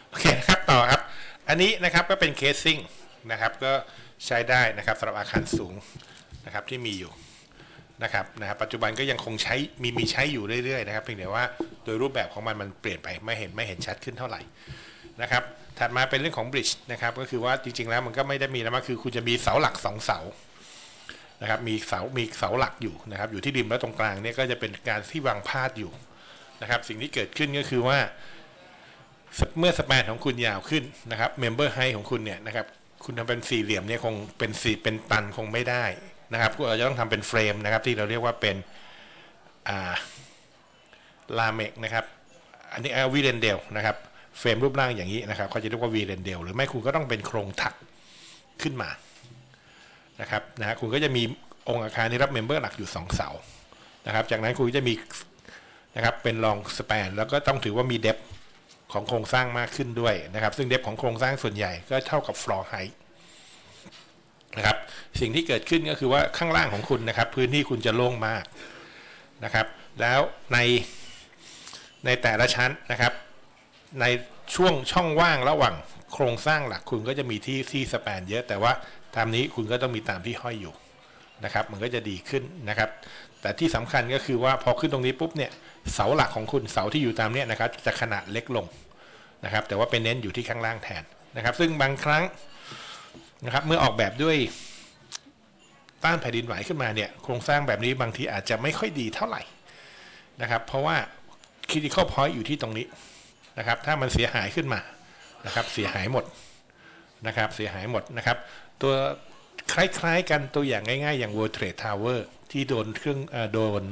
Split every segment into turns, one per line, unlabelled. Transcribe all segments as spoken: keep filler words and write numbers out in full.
โอเคครับต่อครับอันนี้นะครับก็เป็นเคสซิ่งนะครับก็ใช้ได้นะครับสำหรับอาคารสูงนะครับที่มีอยู่นะครับนะครับปัจจุบันก็ยังคงใช้มีมีใช้อยู่เรื่อยๆนะครับเพียงแต่ว่าโดยรูปแบบของมันมันเปลี่ยนไปไม่เห็นไม่เห็นชัดขึ้นเท่าไหร่นะครับถัดมาเป็นเรื่องของบริดจ์นะครับก็คือว่าจริงๆแล้วมันก็ไม่ได้มีแล้วมันคือคุณจะมีเสาหลักสองเสานะครับมีเสามีเสาหลักอยู่นะครับอยู่ที่ริมแล้วตรงกลางเนี่ยก็จะเป็นการที่วางพาดอยู่นะครับสิ่งที่เกิดขึ้นก็คือว่าเมื่อสแปนของคุณยาวขึ้นนะครับเมมเบอร์ไฮของคุณเนี่ยนะครับคุณทำเป็นสี่เหลี่ยมเนี่ยคงเป็นสี่เป็นตันคงไม่ได้นะครับเราจะต้องทำเป็นเฟรมนะครับที่เราเรียกว่าเป็นอ่าลาเมกนะครับอันนี้วีเรนเดลนะครับเฟรมรูปร่างอย่างนี้นะครับเขาจะเรียกว่าวีเรนเดลหรือไม่คุณก็ต้องเป็นโครงถักขึ้นมานะครับนะคุณก็จะมีองค์อาคารที่รับเมมเบอร์หลักอยู่สองเสานะครับจากนั้นคุณจะมีนะครับเป็นลองสแปนแล้วก็ต้องถือว่ามีเดปของโครงสร้างมากขึ้นด้วยนะครับซึ่งเดปของโครงสร้างส่วนใหญ่ก็เท่ากับฟลอร์ไฮท์นะครับสิ่งที่เกิดขึ้นก็คือว่าข้างล่างของคุณนะครับพื้นที่คุณจะโล่งมากนะครับแล้วในในแต่ละชั้นนะครับในช่วงช่องว่างระหว่างโครงสร้างหลักคุณก็จะมีที่ที่สแปนเยอะแต่ว่าตามนี้คุณก็ต้องมีตามที่ห้อยอยู่นะครับมันก็จะดีขึ้นนะครับแต่ที่สำคัญก็คือว่าพอขึ้นตรงนี้ปุ๊บเนี่ยเสาหลักของคุณเสาที่อยู่ตามเนี้ยนะครับจะขนาดเล็กลงนะครับแต่ว่าเป็นเน้นอยู่ที่ข้างล่างแทนนะครับซึ่งบางครั้งนะครับเมื่อออกแบบด้วยต้านแผ่นดินไหวขึ้นมาเนี่ยโครงสร้างแบบนี้บางทีอาจจะไม่ค่อยดีเท่าไหร่นะครับเพราะว่า critical point อยู่ที่ตรงนี้นะครับถ้ามันเสียหายขึ้นมานะครับเสียหายหมดนะครับเสียหายหมดนะครับตัวคล้ายๆกันตัวอย่างง่ายๆอย่าง World Trade Tower ที่โดนเครื่องโดน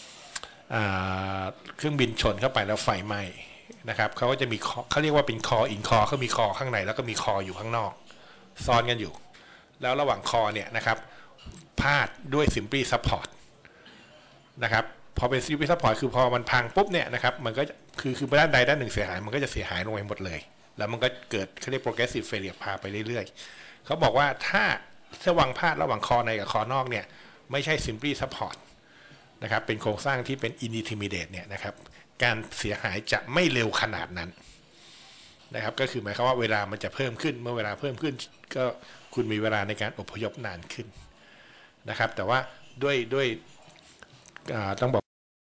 เครื่องบินชนเข้าไปแล้วไฟไหม้นะครับเขาก็จะมีเขาเรียกว่าเป็นคออินคอเขามีคอข้างในแล้วก็มีคออยู่ข้างนอกซ้อนกันอยู่แล้วระหว่างคอเนี่ยนะครับพาดด้วย Simply Support นะครับพอเป็น Simply Support คือพอมันพังปุ๊บเนี่ยนะครับมันก็คือคือด้านใดด้านหนึ่งเสียหายมันก็จะเสียหายลงไปหมดเลยแล้วมันก็เกิดเขาเรียก progressive failure พาไปเรื่อยๆเขาบอกว่าถ้าถ้าวางพาดระหว่างคอในกับคอนอกเนี่ยไม่ใช่ Simply Support นะครับเป็นโครงสร้างที่เป็น Intimidate เนี่ยนะครับการเสียหายจะไม่เร็วขนาดนั้นนะครับก็คือหมายความว่าเวลามันจะเพิ่มขึ้นเมื่อเวลาเพิ่มขึ้นก็คุณมีเวลาในการอพยพนานขึ้นนะครับแต่ว่าด้วยด้วยต้องบอก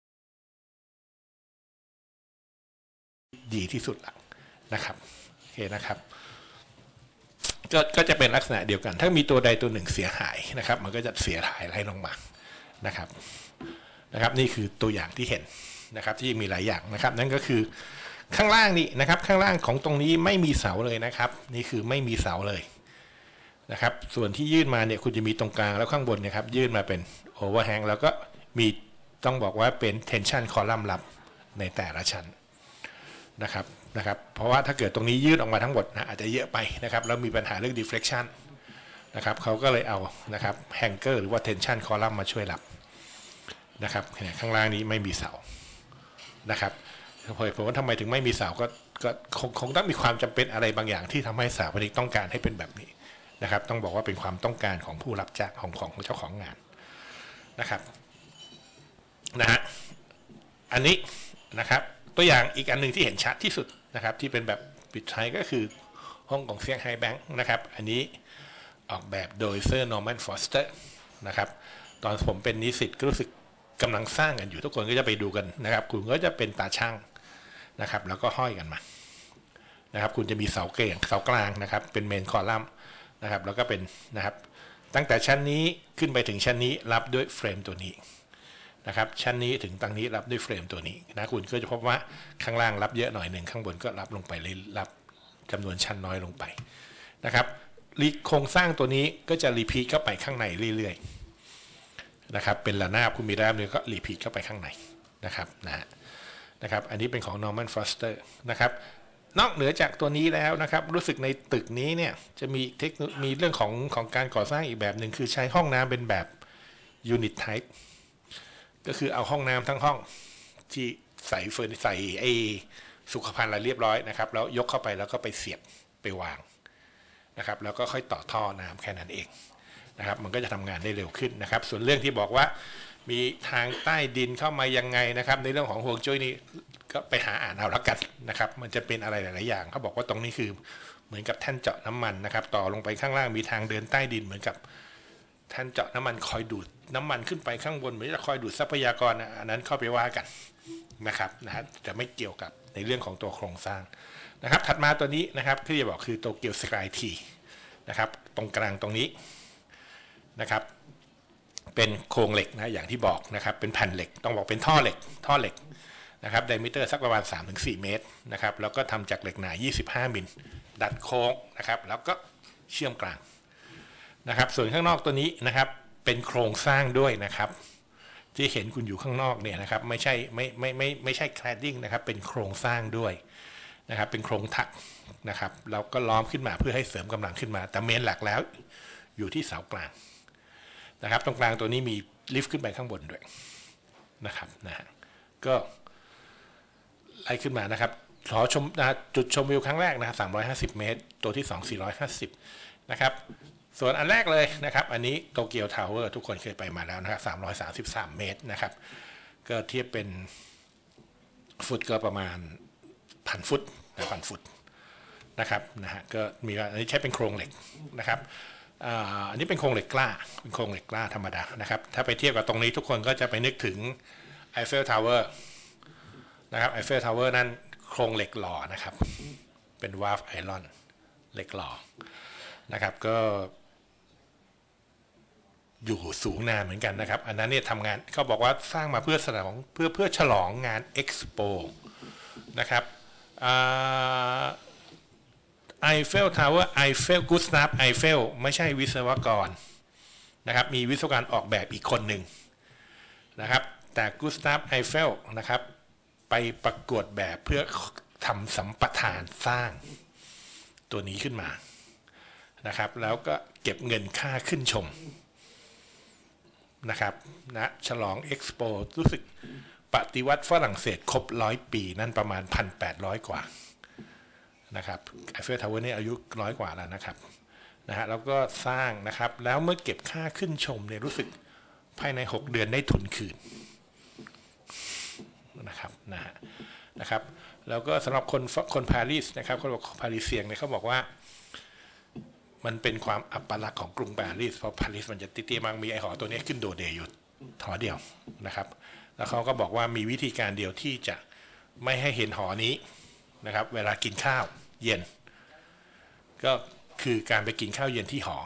ดีที่สุดละนะครับโอเคนะครับก็ก็จะเป็นลักษณะเดียวกันถ้ามีตัวใดตัวหนึ่งเสียหายนะครับมันก็จะเสียหายไล่ลงมานะครับนะครับนี่คือตัวอย่างที่เห็นนะครับที่มีหลายอย่างนะครับนั่นก็คือข้างล่างนี่นะครับข้างล่างของตรงนี้ไม่มีเสาเลยนะครับนี่คือไม่มีเสาเลยนะครับส่วนที่ยื่นมาเนี่ยคุณจะมีตรงกลางแล้วข้างบนนะครับยื่นมาเป็นโอเวอร์แฮงแล้วก็มีต้องบอกว่าเป็น tension column รับในแต่ละชั้นนะครับนะครับเพราะว่าถ้าเกิดตรงนี้ยื่นออกมาทั้งหมดนะอาจจะเยอะไปนะครับแล้วมีปัญหาเรื่อง deflection นะครับเขาก็เลยเอานะครับ hanger หรือว่า tension column มาช่วยรับนะครับข้างล่างนี้ไม่มีเสานะครับผมว่าทำไมถึงไม่มีเสาก็ก็คงคงต้องมีความจำเป็นอะไรบางอย่างที่ทำให้สถาปนิกต้องการให้เป็นแบบนี้นะครับต้องบอกว่าเป็นความต้องการของผู้รับจ้างของของเจ้าของงานนะครับนะฮะอันนี้นะครับตัวอย่างอีกอันหนึ่งที่เห็นชัดที่สุดนะครับที่เป็นแบบปิดท้ายก็คือห้องของเซี่ยงไฮ้แบงค์นะครับอันนี้ออกแบบโดยเซอร์นอร์แมนฟอสเตอร์นะครับตอนผมเป็นนิสิตก็รู้สึกกำลังสร้างกันอยู่ทุกคนก็จะไปดูกันนะครับคุณก็จะเป็นตาช่างนะครับแล้วก็ห้อยกันมานะครับคุณจะมีเสาเกลียงเสากลางนะครับเป็นเมนคอลัมน์นะครับแล้วก็เป็นนะครับตั้งแต่ชั้นนี้ขึ้นไปถึงชั้นนี้รับด้วยเฟรมตัวนี้นะครับชั้นนี้ถึงตรงนี้รับด้วยเฟรมตัวนี้นะคุณก็จะพบว่าข้างล่างรับเยอะหน่อยหนึ่งข้างบนก็รับลงไปเลยรับจำนวนชั้นน้อยลงไปนะครับโครงสร้างตัวนี้ก็จะรีพีทเข้าไปข้างในเรื่อยๆนะครับเป็นระนาบคุณมีระนาบนึงก็รีพีทเข้าไปข้างในนะครับนะนะครับอันนี้เป็นของ Norman Foster นะครับนอกเหนือจากตัวนี้แล้วนะครับรู้สึกในตึกนี้เนี่ยจะมีเทคโนมีเรื่องของของการก่อสร้างอีกแบบหนึ่งคือใช้ห้องน้ำเป็นแบบ unit type ก็คือเอาห้องน้ำทั้งห้องที่ใส่เฟอร์นิใส่ไอสุขภัณฑ์อะไรเรียบร้อยนะครับแล้วยกเข้าไปแล้วก็ไปเสียบไปวางนะครับแล้วก็ค่อยต่อท่อน้ำแค่นั้นเองนะครับมันก็จะทำงานได้เร็วขึ้นนะครับส่วนเรื่องที่บอกว่ามีทางใต้ดินเข้ามายังไงนะครับในเรื่องของฮวงจุ้ยนี่ก็ไปหาอ่านเอาละกันนะครับมันจะเป็นอะไรหลายๆอย่างเขาบอกว่าตรงนี้คือเหมือนกับแท่นเจาะน้ำมันนะครับต่อลงไปข้างล่างมีทางเดินใต้ดินเหมือนกับแท่นเจาะน้ำมันคอยดูดน้ำมันขึ้นไปข้างบนเหมือนจะคอยดูดทรัพยากรอันนั้นเข้าไปว่ากันนะครับนะฮะจะไม่เกี่ยวกับในเรื่องของตัวโครงสร้างนะครับถัดมาตัวนี้นะครับที่จะบอกคือโตเกียวสกายทีนะครับตรงกลางตรงนี้นะครับเป็นโครงเหล็กนะอย่างที่บอกนะครับเป็นแผ่นเหล็กต้องบอกเป็นท่อเหล็กท่อเหล็กนะครับไดมิเตอร์สักประมาณ สามถึงสี่ เมตรนะครับแล้วก็ทำจากเหล็กหนายี่สิบห้ามิลดัดโค้งนะครับแล้วก็เชื่อมกลางนะครับส่วนข้างนอกตัวนี้นะครับเป็นโครงสร้างด้วยนะครับที่เห็นคุณอยู่ข้างนอกเนี่ยนะครับไม่ใช่ไม่ไม่ไม่ไม่ใช่แคลดดิ้งนะครับเป็นโครงสร้างด้วยนะครับเป็นโครงถักนะครับแล้วก็ล้อมขึ้นมาเพื่อให้เสริมกำลังขึ้นมาแต่เมนหลักแล้วอยู่ที่เสากลางนะครับตรงกลางตัวนี้มีลิฟต์ขึ้นไปข้างบนด้วยนะครับนะฮะก็ไล่ขึ้นมานะครับขอชมนะจุดชมวิวครั้งแรกนะครับสามร้อยห้าสิบเมตรตัวที่สอง สี่ร้อยห้าสิบนะครับส่วนอันแรกเลยนะครับอันนี้โตเกียวทาวเวอร์ทุกคนเคยไปมาแล้วนะครับสามร้อยสามสิบสามเมตรนะครับก็เทียบเป็นฟุตก็ประมาณพันฟุตนะพันฟุตนะครับนะฮะก็มีอันนี้ใช้เป็นโครงเหล็กนะครับอันนี้เป็นโครงเหล็กกล้าเป็นโครงเหล็กกล้าธรรมดานะครับถ้าไปเทียบกับตรงนี้ทุกคนก็จะไปนึกถึงไอเฟลทาวเวอร์นะครับไอเฟลทาวเวอร์นั่นโครงเหล็กหล่อนะครับเป็นวาล์ฟไอรอนเหล็กหล่อนะครับก็อยู่สูงนานเหมือนกันนะครับอันนั้นเนี่ยทำงานเขาบอกว่าสร้างมาเพื่อฉลองเพื่อเพื่อฉลองงานเอ็กซ์โปนะครับไอเฟลทาวเวอร์ไอเฟลกุสตาฟไอเฟลไม่ใช่วิศวกรนะครับมีวิศวกรออกแบบอีกคนหนึ่งนะครับแต่กุสตาฟไอเฟลนะครับไปประกวดแบบเพื่อทำสัมปทานสร้างตัวนี้ขึ้นมานะครับแล้วก็เก็บเงินค่าขึ้นชมนะครับนะฉลองเอ็กซ์โปรู้สึกปฏิวัติฝรั่งเศสครบร้อยปีนั่นประมาณ หนึ่งพันแปดร้อย กว่านะครับไอเฟลทาวเวอร์นี่อายุร้อยกว่าแล้วนะครับนะฮะแล้วก็สร้างนะครับแล้วเมื่อเก็บค่าขึ้นชมเนี่ยรู้สึกภายในหกเดือนได้ทุนคืนนะครับนะฮะนะครับแล้วก็สำหรับคนคนปารีสนะครับคนบอกปารีเซียงเนี่ยเขาบอกว่ามันเป็นความอัปลักษณ์ของกรุงปารีสเพราะปารีสมันจะเตี้ยๆมากมีไอหอตัวนี้ขึ้นโดดเด่นอยู่หอเดียวนะครับแล้วเขาก็บอกว่ามีวิธีการเดียวที่จะไม่ให้เห็นหอนี้นะครับเวลากินข้าวเย็นก็คือการไปกินข้าวเย็นที่หอ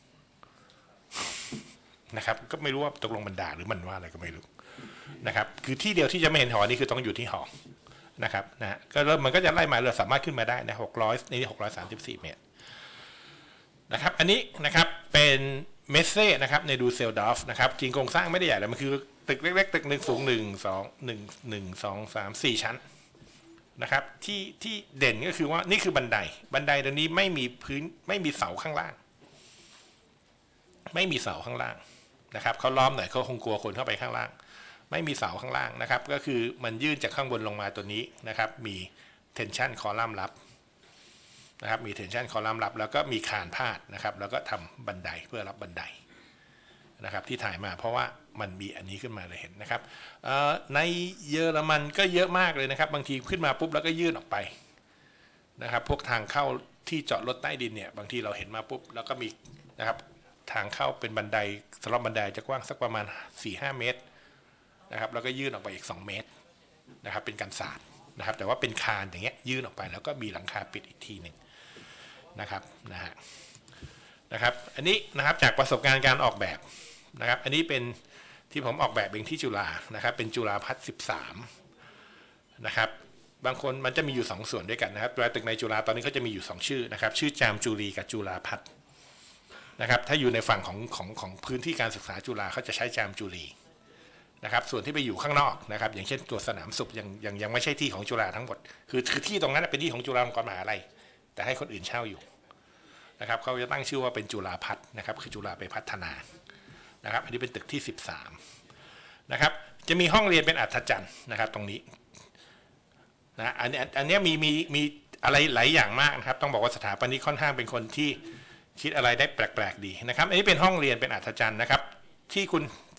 นะครับก็ไม่รู้ว่าตกลงมันด่าหรือมันว่าอะไรก็ไม่รู้นะครับคือที่เดียวที่จะไม่เห็นหอนี้คือต้องอยู่ที่หอนะครับนะก็เริ่มมันก็จะไล่มาเราสามารถขึ้นมาได้นะหกร้อยนี่หกร้อยสามสิบสี่เมตรนะครับอันนี้นะครับเป็นเมสเซ่นะครับในดูเซลดอฟนะครับจริงโครงสร้างไม่ได้ใหญ่เลยมันคือตึกเล็กๆตึกหนึ่งสูงหนึ่งสองหนึ่งหนึ่งสองสามสี่ชั้นนะครับที่ที่เด่นก็คือว่านี่คือบันไดบันไดตรงนี้ไม่มีพื้นไม่มีเสาข้างล่างไม่มีเสาข้างล่างนะครับเขาล้อมหน่อยเขาคงกลัวคนเข้าไปข้างล่างไม่มีเสาข้างล่างนะครับก็คือมันยื่นจากข้างบนลงมาตัวนี้นะครับมีเทนชันคอลัมน์รับนะครับมีเทนชันคอลัมน์รับแล้วก็มีคานพาดนะครับแล้วก็ทำบันไดเพื่อรับบันไดนะครับที่ถ่ายมาเพราะว่ามันมีอันนี้ขึ้นมาเลยเห็นนะครับในเยอรมันก็เยอะมากเลยนะครับบางทีขึ้นมาปุ๊บแล้วก็ยื่นออกไปนะครับพวกทางเข้าที่จอดรถใต้ดินเนี่ยบางทีเราเห็นมาปุ๊บแล้วก็มีนะครับทางเข้าเป็นบันไดสำหรับบันไดจะกว้างสักประมาณ สี่ห้า เมตรนะครับแล้วก็ยื่นออกไปอีกสองเมตรนะครับเป็นกันศาสตร์นะครับแต่ว่าเป็นคานอย่างเงี้ยยื่นออกไปแล้วก็มีหลังคาปิดอีกทีหนึ่งนะครับนะฮะนะครับอันนี้นะครับจากประสบการณ์การออกแบบนะครับอันนี้เป็นที่ผมออกแบบเองที่จุฬานะครับเป็นจุฬาพัฒน์สิบสามนะครับบางคนมันจะมีอยู่สองส่วนด้วยกันนะครับตัวตึกในจุฬาตอนนี้เขาจะมีอยู่สองชื่อนะครับชื่อจามจุรีกับจุฬาพัฒน์นะครับถ้าอยู่ในฝั่งของของของพื้นที่การศึกษาจุฬาเขาจะใช้จามจุรีนะครับส่วนที่ไปอยู่ข้างนอกนะครับอย่างเช่นตัวสนามสุขยังยังยังไม่ใช่ที่ของจุฬาทั้งหมดคือคือที่ตรงนั้นเป็นที่ของจุฬาลงกรณ์มหาวิทยาลัยแต่ให้คนอื่นเช่าอยู่นะครับเขาจะตั้งชื่อว่าเป็นจุฬาพัฒน์นะครับคือจุฬาไปพัฒนานะครับอันนี้เป็นตึกที่สิบสามนะครับจะมีห้องเรียนเป็นอัศจรรย์นะครับตรงนี้นะอันนี้อันนี้มีมีมีอะไรหลายอย่างมากนะครับต้องบอกว่าสถาปนิกค่อนข้างเป็นคนที่คิดอะไรได้แปลกๆดีนะครับอันนี้เป็นห้องเรียนเป็นอัศจรรย์นะครับที่คุณ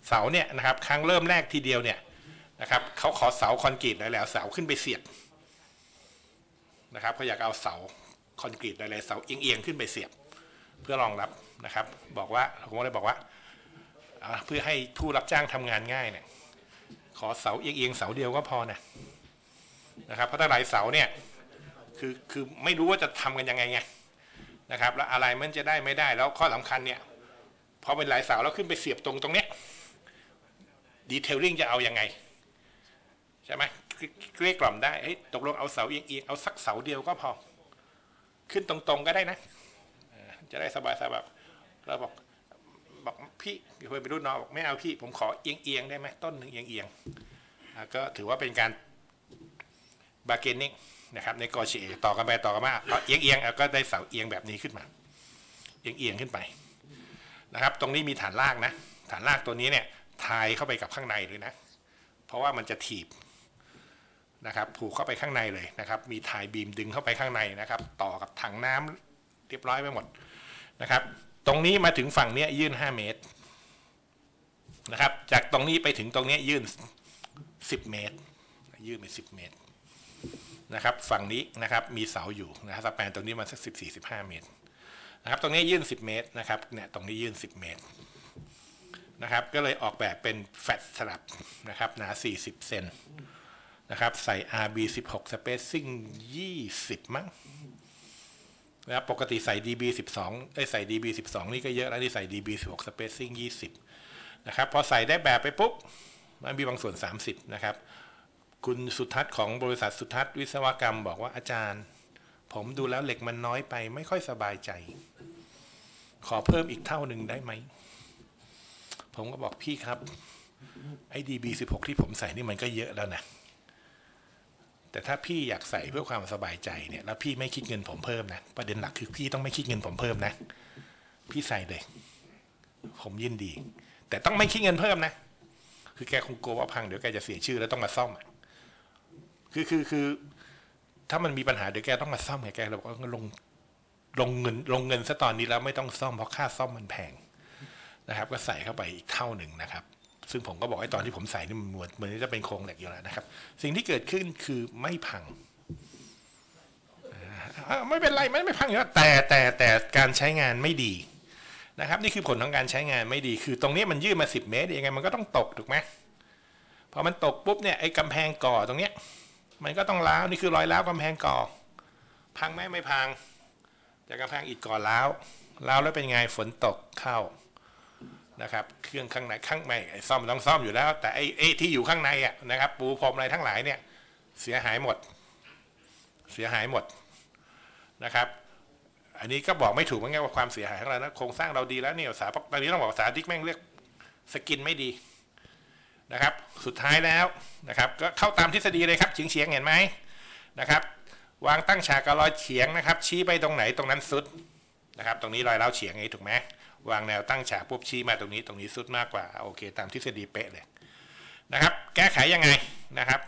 เสาเนี่ยนะครับครั้งเริ่มแรกทีเดียวเนี่ยนะครับเขาขอเสาคอนกรีตหลายๆเสาขึ้นไปเสียบนะครับเขาอยากเอาเสาคอนกรีตหลายๆเสาเอียงๆขึ้นไปเสียบเพื่อรองรับนะครับบอกว่าผมก็เลยบอกว่าเพื่อให้ผู้รับจ้างทำงานง่ายเนี่ยขอเสาเอียงๆเสาเดียวก็พอนะนะครับเพราะถ้าหลายเสาเนี่ยคือคือไม่รู้ว่าจะทำกันยังไงไงนะครับแล้วอะไรมันจะได้ไม่ได้แล้วข้อสำคัญเนี่ยพอเป็นหลายเสาแล้วขึ้นไปเสียบตรงตรงเนี้ยดีเทลลิ่งจะเอายังไงใช่ไหมเกลี้ยกล่อมได้ตกลงเอาเสาเอียงๆเอาสักเสาเดียวก็พอขึ้นตรงๆก็ได้นะจะได้สบายๆแบบเราบอกบอกพี่เคยไปรุ่นน้องบอกไม่เอาพี่ผมขอเอียงๆได้ไหมต้นหนึ่งเอียงๆก็ถือว่าเป็นการบาร์เกนนิ่งนะครับในกอชีต่อกันไปต่อกันมาเอาเอียงๆก็ได้เสาเอียงแบบนี้ขึ้นมาเอียงๆขึ้นไปนะครับตรงนี้มีฐานรากนะฐานรากตัวนี้เนี่ยทายเข้าไปกับข้างในเลยนะเพราะว่ามันจะถีบนะครับผูกเข้าไปข้างในเลยนะครับมีทายบีมดึงเข้าไปข้างในนะครับต่อกับถังน้ำเรียบร้อยไปหมดนะครับตรงนี้มาถึงฝั่งนี้ยื่นห้าเมตรนะครับจากตรงนี้ไปถึงตรงนี้ยื่นสิบเมตรยื่นไปสิบเมตรนะครับฝั่งนี้นะครับมีเสาอยู่นะครับสแปนตรงนี้มาสักสิบสี่สิบห้าเมตรนะครับตรงนี้ยื่นสิบเมตรนะครับเนี่ยตรงนี้ยื่นสิบเมตรนะครับก็เลยออกแบบเป็นแฟลตสลับนะครับหนาสี่สิบเซนนะครับใส่ อาร์ บี สิบหก spacing ยี่สิบมั้งนะครับปกติใส่ ดี บี สิบสองได้ใส่ ดี บี สิบสอง นี่ก็เยอะแล้วที่ใส่ ดี บี สิบหก spacing ยี่สิบนะครับพอใส่ได้แบบไปปุ๊บมันมีบางส่วนสามสิบนะครับคุณสุทัศน์ของบริษัทสุทัศน์วิศวกรรมบอกว่าอาจารย์ผมดูแล้วเหล็กมันน้อยไปไม่ค่อยสบายใจขอเพิ่มอีกเท่าหนึ่งได้ไหมผมก็บอกพี่ครับไอ้ ดี บี สิบหก ที่ผมใส่นี่มันก็เยอะแล้วนะแต่ถ้าพี่อยากใส่เพื่อความสบายใจเนี่ยแล้วพี่ไม่คิดเงินผมเพิ่มนะประเด็นหลักคือพี่ต้องไม่คิดเงินผมเพิ่มนะพี่ใส่เลยผมยินดีแต่ต้องไม่คิดเงินเพิ่มนะคือแกคงกลัวว่าพังเดี๋ยวแกจะเสียชื่อแล้วต้องมาซ่อมคือคือคือถ้ามันมีปัญหาเดี๋ยวแกต้องมาซ่อมไงแกเราบอกว่าลงลงเงินลงเงินซะตอนนี้แล้วไม่ต้องซ่อมเพราะค่าซ่อมมันแพงนะครับก็ใส่เข้าไปอีกเท่าหนึ่งนะครับซึ่งผมก็บอกไอ้ตอนที่ผมใส่นี่มันเหมือนเหมือนจะเป็นโครงเหล็กอยู่แล้วนะครับสิ่งที่เกิดขึ้นคือไม่พังไม่เป็นไรไม่ไม่พังอยู่แล้วแต่แต่แต่การใช้งานไม่ดีนะครับนี่คือผลของการใช้งานไม่ดีคือตรงนี้มันยืดมาสิบเมตรยังไงมันก็ต้องตกถูกไหมพอมันตกปุ๊บเนี่ยไอ้กำแพงก่อตรงเนี้ยมันก็ต้องร้าวนี่คือรอยร้าวกำแพงก่อพังไหมไม่พังจากกำแพงอิฐก่อร้าวร้าวแล้วเป็นไงฝนตกเข้านะครับเครื่องข้างในข้างในซ่อมต้องซ่อมอยู่แล้วแต่ไอ้ไอ้ที่อยู่ข้างในอ่ะนะครับปูพรมอะไรทั้งหลายเนี่ยเสียหายหมดเสียหายหมดนะครับอันนี้ก็บอกไม่ถูกเหมือนกันว่าความเสียหายของเรานะโครงสร้างเราดีแล้วเนี่ยสาตอนนี้ต้องบอกสาดิกแม่งเรียกสกินไม่ดีนะครับสุดท้ายแล้วนะครับก็เข้าตามทฤษฎีเลยครับเฉียงเฉียงเห็นไหมนะครับวางตั้งฉากกับรอยเฉียงนะครับชี้ไปตรงไหนตรงนั้นสุดนะครับตรงนี้รอยเล้าเฉียงนี้ถูกไหมวางแนวตั้งฉากปุ๊บชี้มาตรงนี้ตรงนี้สุดมากกว่าโอเคตามทฤษฎีเป๊ะเลยนะครับแก้ไขยังไงนะครับ